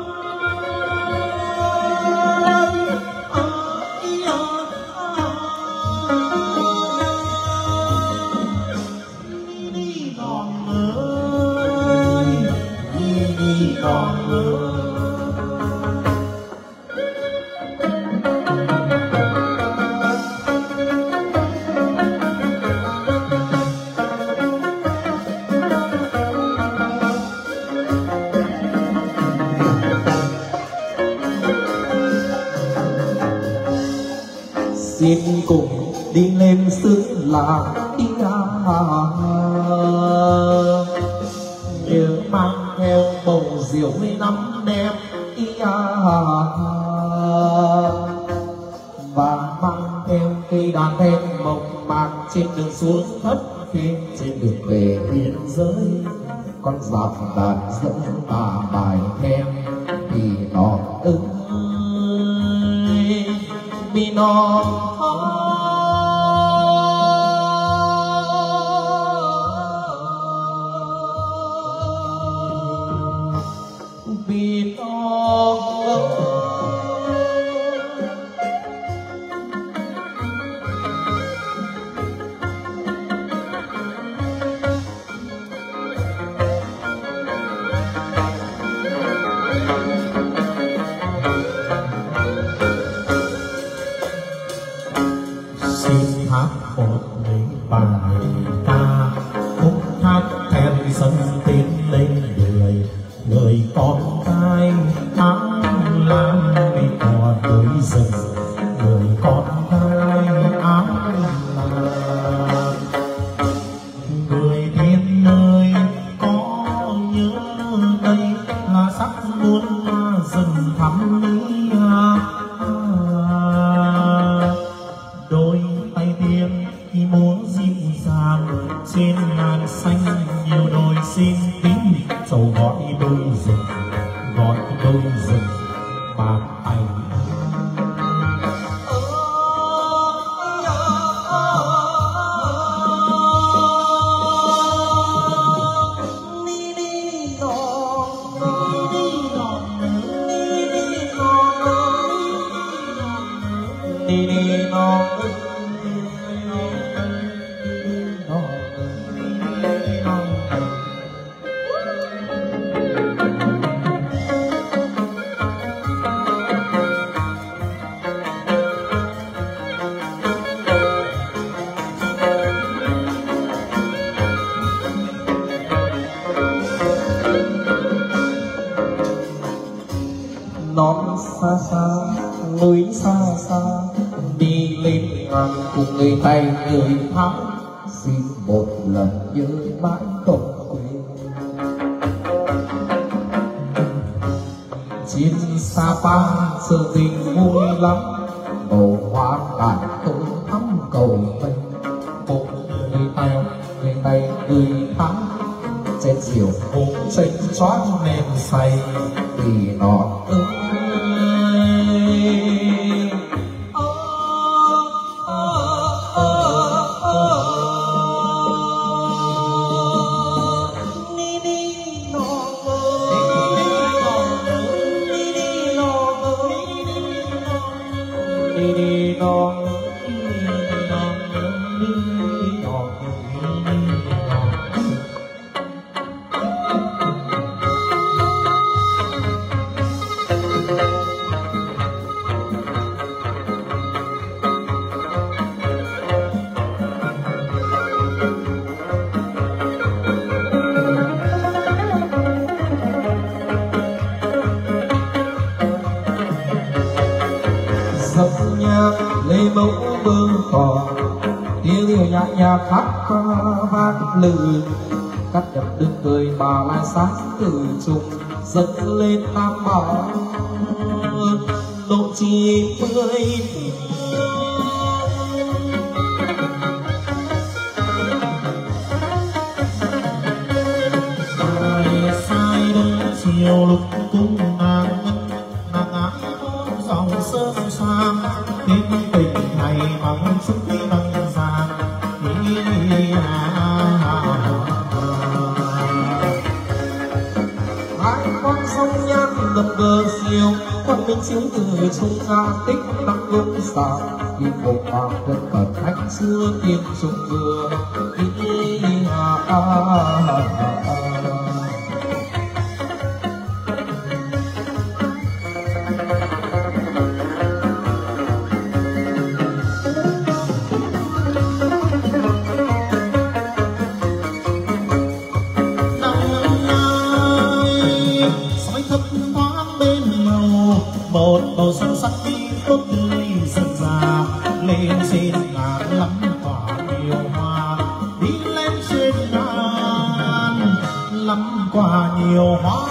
Speaker 2: xin cùng đi lên xứ làng ia nhớ mang theo bầu rượu năm đẹp ia và mang theo cây đàn then mộc mạc trên đường xuống thất phiên trên đường về biên giới con dạp đàn dẫn bà bài then thì nó ơi vì nó vì nó
Speaker 3: xin hát một mấy bài ca khúc hát then sân tiến lên người con trai tháng lam đi qua tới rừng người con trai muốn dần thắm ý đôi tay tiên khi múa dịu dàng trên ngàn xanh nhiều đôi xin tím dầu gọi đôi rừng bạc ảnh.
Speaker 2: Non xa xa núi xa xa đi lên ngàn cùng người tay người thắng xin một lần nhớ mãi không quên. Trên Sapa sự tình vui lắm màu hoa cải tôi thắm cầu vây một người tay người thắng trên chiều hôm xanh choáng men say vì nó dập nhạc lê mẫu vương cò tiếng nhạc nhạc hát vang lừ cắt nhập đừng cười bà lại sáng từ trùng dẫn lên tam bảo độ chi mươi sai đông chiều lục cung nàng ái dòng sơn sang đến tình này bằng chút bằng vàng hai con sông nhan ngập ngờ siêu con minh chiếu từ trung ra tích đăng lúc xào khi một vàng thân cận khách xưa tiên trung vừa một bầu xuân sắc đi tốt tươi dần dà lên trên ngàn lắm quả điều hoa đi lên trên ngàn lắm quả nhiều hoa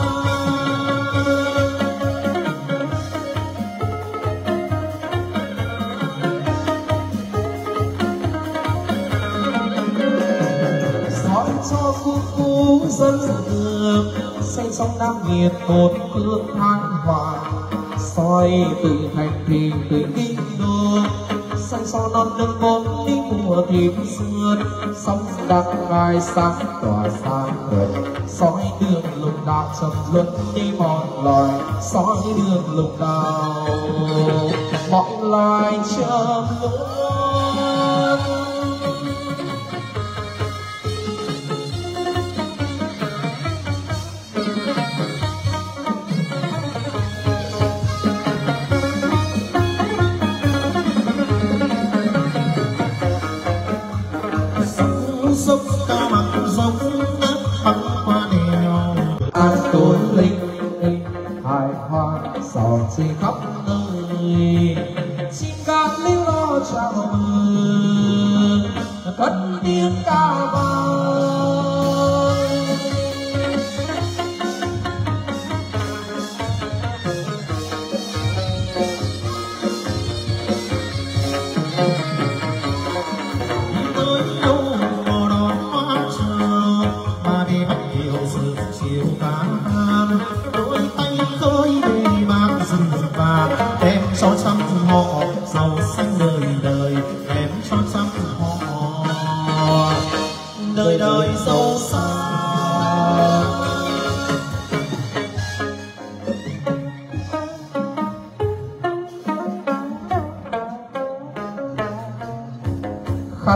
Speaker 2: soi cho cu dân đường say sóng đam nghiệt một hương than hòa soi từ thành thị từ kinh đô say so non nước bốn đi mùa thìm xưa sóng đăng ngai sáng tỏa sáng vời soi đường lục đạo trầm luân đi mọi loài soi đường lục đạo mọi loài trầm luân. Sông cao bằng sông nước băng qua đèo an tối linh hài hoa sò chi khắp nơi chim ca líu lo chào mừng cất tiếng ca vang
Speaker 3: đôi tay khơi bề bạc rừng vàng đem cho trăm họ giàu xanh đời đời, đem cho trăm họ đời đời giàu sang.
Speaker 2: khắp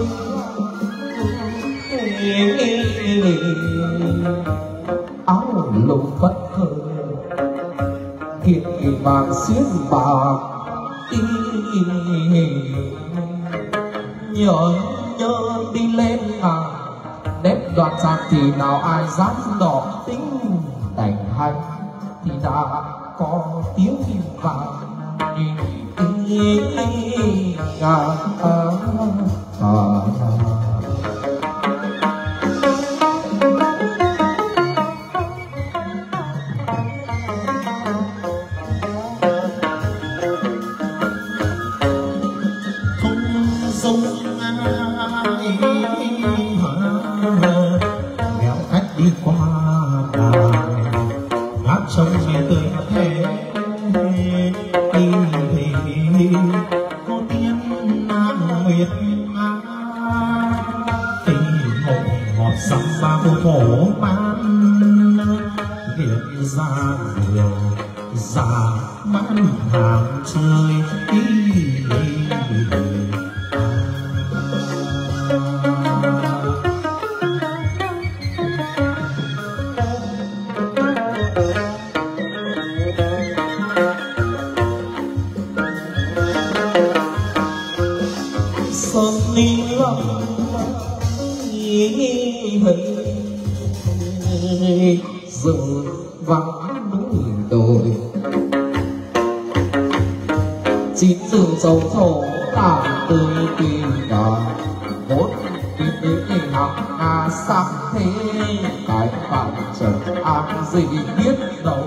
Speaker 2: áo lục phất phơ kiệt vàng xiết bạc nhớ đi lên nếp đoạt sang thì nào ai dám đỏ tính đành hành thì đã có tiếng vàng
Speaker 3: nghèo khách đi qua đài hát trong nghe tươi thế có tiếng nam nguyệt tình hồn ngọt sắm ba phố phổ bán hiện ra nhiều già bán hàng chơi
Speaker 2: sơn đi lắm rừng vắng núi đồi chín rừng sầu thổ làm tươi tìm đàn vốn tìm đến hàng hà sắc thế cái bạn trần an gì biết đâu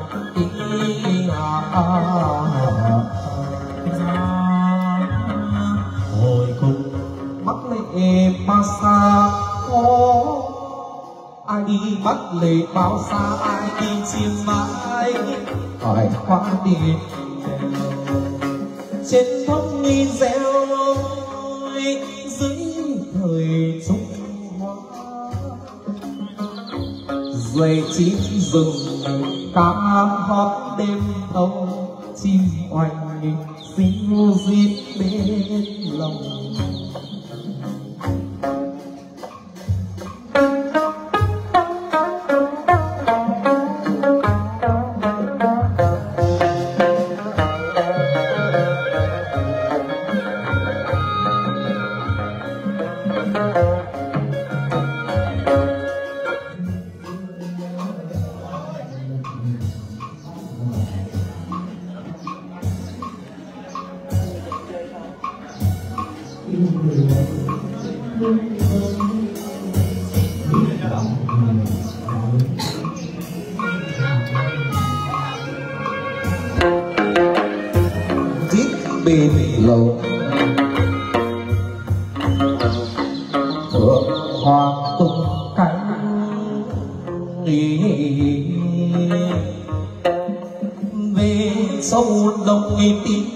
Speaker 3: hồi cùng
Speaker 2: bắt lệ bao xa có ai đi bắt lệ bao xa ai đi chiêm mãi hỏi qua điện trên thông nghi reo dưới thời trung hoa dày chim rừng ca hót đêm thâu chim oanh xinh diết bên lòng giết bên lầu phượng hoàng tung cánh về sâu đông tím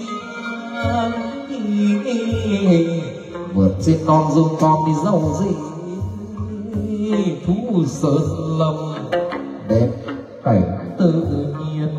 Speaker 2: vượt trên non dung con đi dâu gì thú sơn lâm đẹp cảnh tự nhiên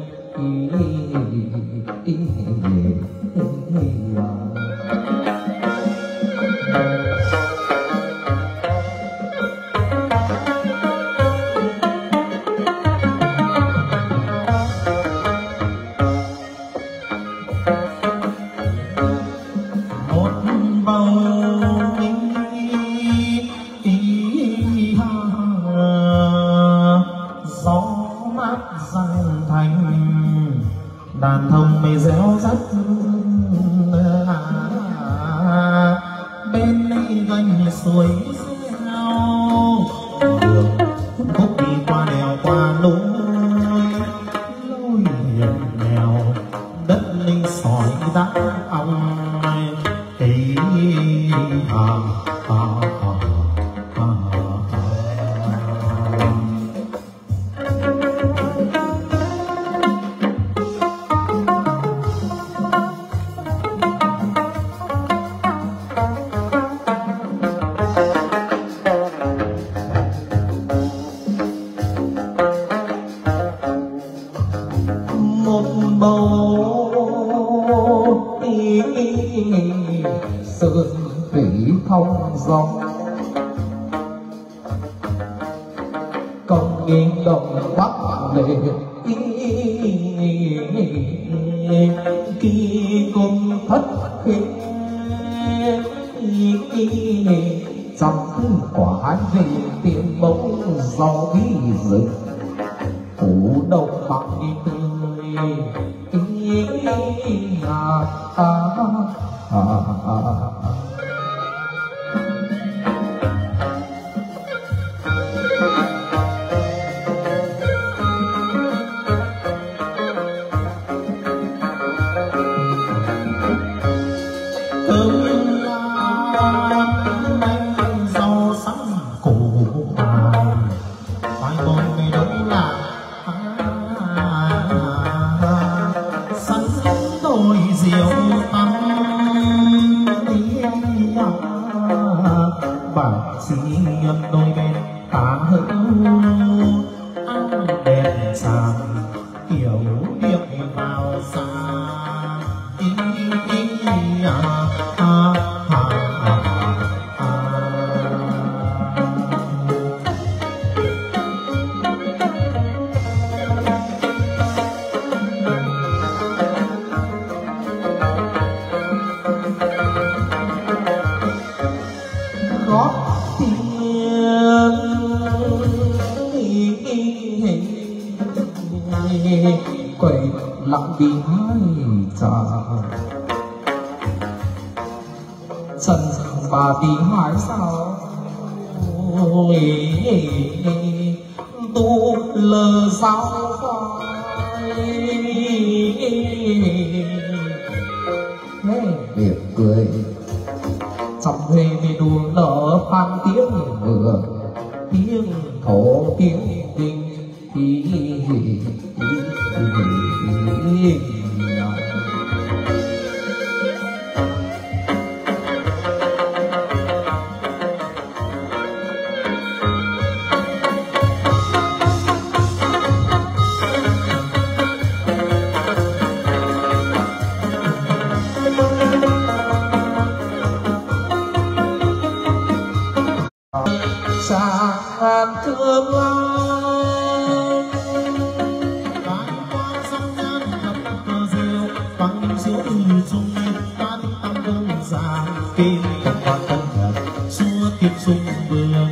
Speaker 3: đàn thông mây réo rắt bên đây gành suối reo đường khúc đi qua đèo qua núi lối hiểm nghèo đất linh sỏi đá ong tí
Speaker 2: sơn thủy thông dòng công nghiêng đông bắc lên kỳ cùng thất khinh trong quả về tiền mẫu do bí rừng phủ đông bắc đi tươi
Speaker 3: đôi bên tả hữu ăn đèn sàn hiểu điệp vào xa
Speaker 2: quậy lặng đi hai trà chân bà đi hai sao tu lờ sao đẹp cười trong huê về đùa nở phan tiếng vừa tiếng thổ tiếng tình chàng thương ai
Speaker 3: bái quan sông nhan ngập cờ rêu băng chiếu từ trung tan tăng đông già kim tập hoa tân hợp xua kiếp sung vương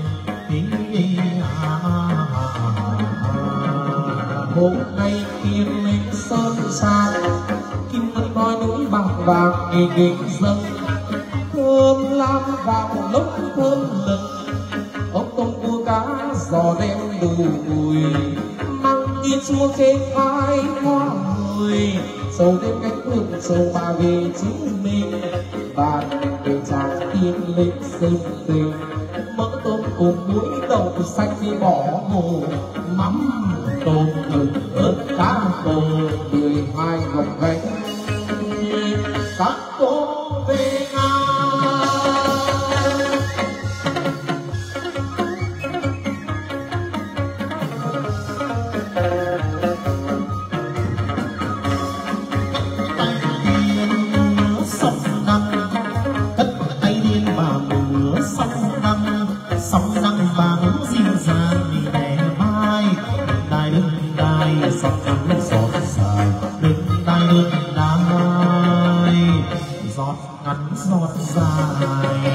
Speaker 2: hôm nay kim linh sơn xa kim ngân voi núi bằng vàng nghề nghề dâng thơm lam vào lốc thơm lừng ông tôm cua cá giò đem đủ mùi măng yên chua trên vai hoa mùi sầu đêm cánh hương sầu bà về chính mình bàn để chàng tiên lên sơn tình mỡ tôm cùng muối đậu xanh đi bỏ hồ mắm tôm gừng ớt cá bồ 12 ngọc gánh các cô về
Speaker 3: sóng năng vàng dịu dàng vì đè vai đài đứng đài sóng ngắn giọt dài đứng đài giọt ngắn giọt dài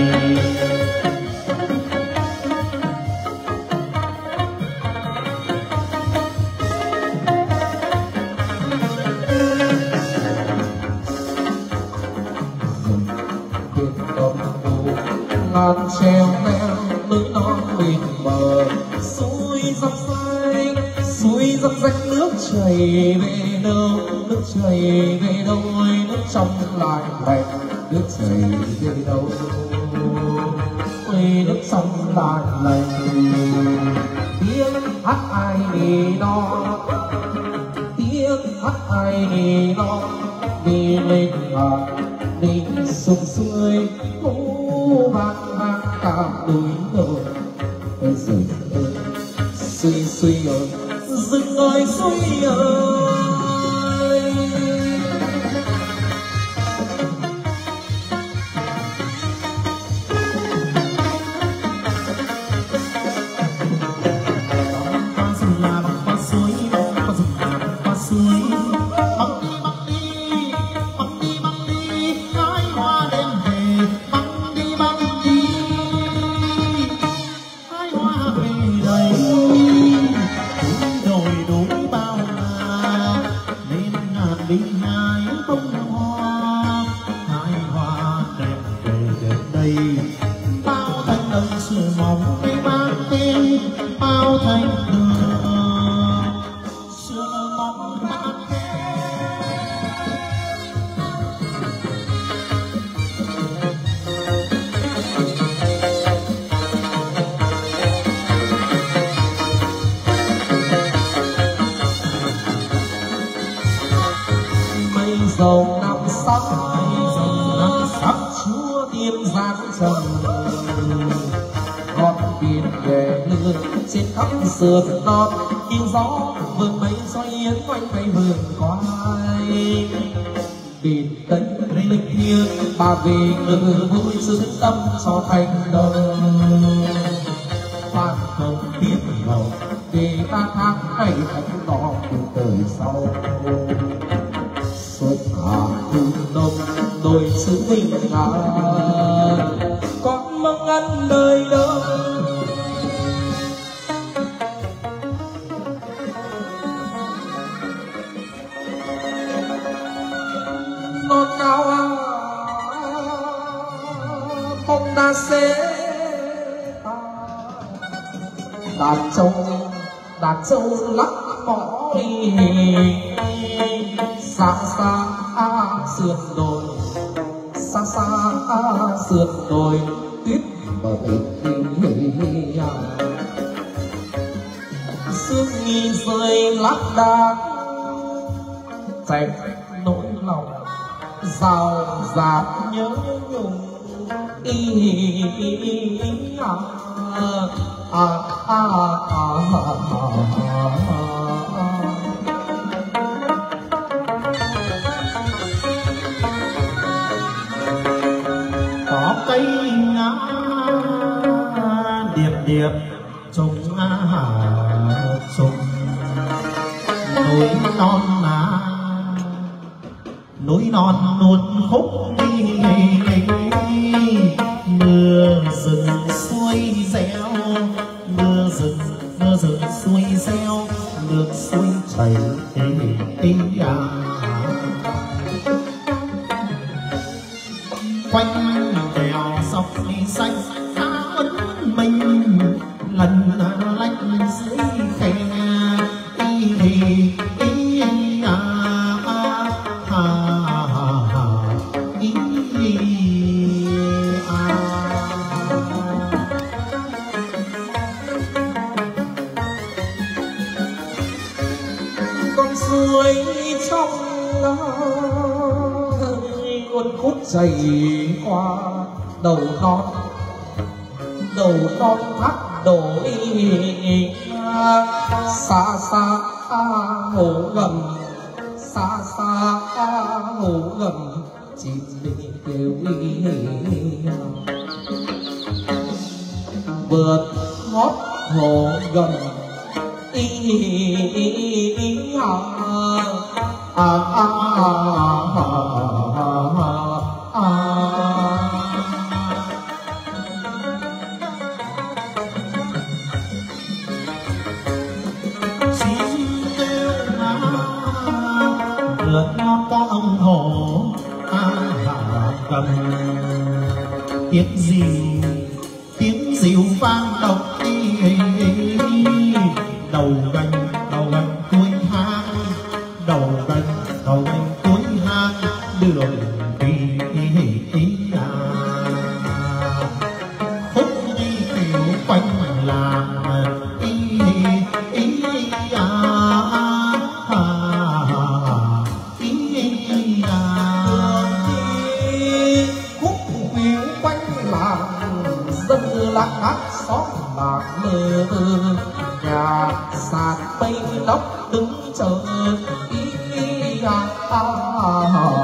Speaker 2: ngàn treo leo núi non mịt mờ suối dọc xanh suối dọc rách nước chảy về đâu nước chảy về đâu nước trong lại lạnh nước chảy về đâu nước trong lại lạnh tiếng hát ai đi đó tiếng hát ai đi đó đi lên ngàn đi sông suối vang vang cả núi đồi rừng ơi suy suy ơi rừng ơi suy ơi dầu năm sắc chúa tiên giáng trần con biển về lương trên khắp sườn non tiếng gió vườn mây xoay yến quanh cây vườn có ai đền tây linh thiêng bà về ngự vui xứng tâm cho thành đồng phan không biết màu về ta tháng ngày thánh đỏ từ đời sau suốt hạ thu đông đôi xứ bình an con mong ăn đời đâu non nào mong ta sẽ đàn trâu lắc mõ xa xa sườn đồi xa xa sườn đồi tuyết bờ sương nghi rơi lác đác chạy nỗi lòng rào rạt nhớ nhung
Speaker 3: có cây ngã điệp điệp trùng trùng núi non luôn khúc đi mưa rừng xuôi reo mưa rừng xuôi reo nước suối chảy quanh đèo dọc xanh áo mình lần lách dưới khe
Speaker 2: con suối trong cuốn khúc chảy qua đầu non thác đồi xa xa hồ gầm xa xa hồ gầm chim linh kêu vượt hót hồ gầm
Speaker 3: lượt ngó có ông hổ cầm tiếng dịu vang độc đầu gành cuối hang đầu gành cuối hang đường đi khúc đi kiểu quanh làng
Speaker 2: dân làng hát xóm bạc mơ nhà sàn bay nóc đứng chờ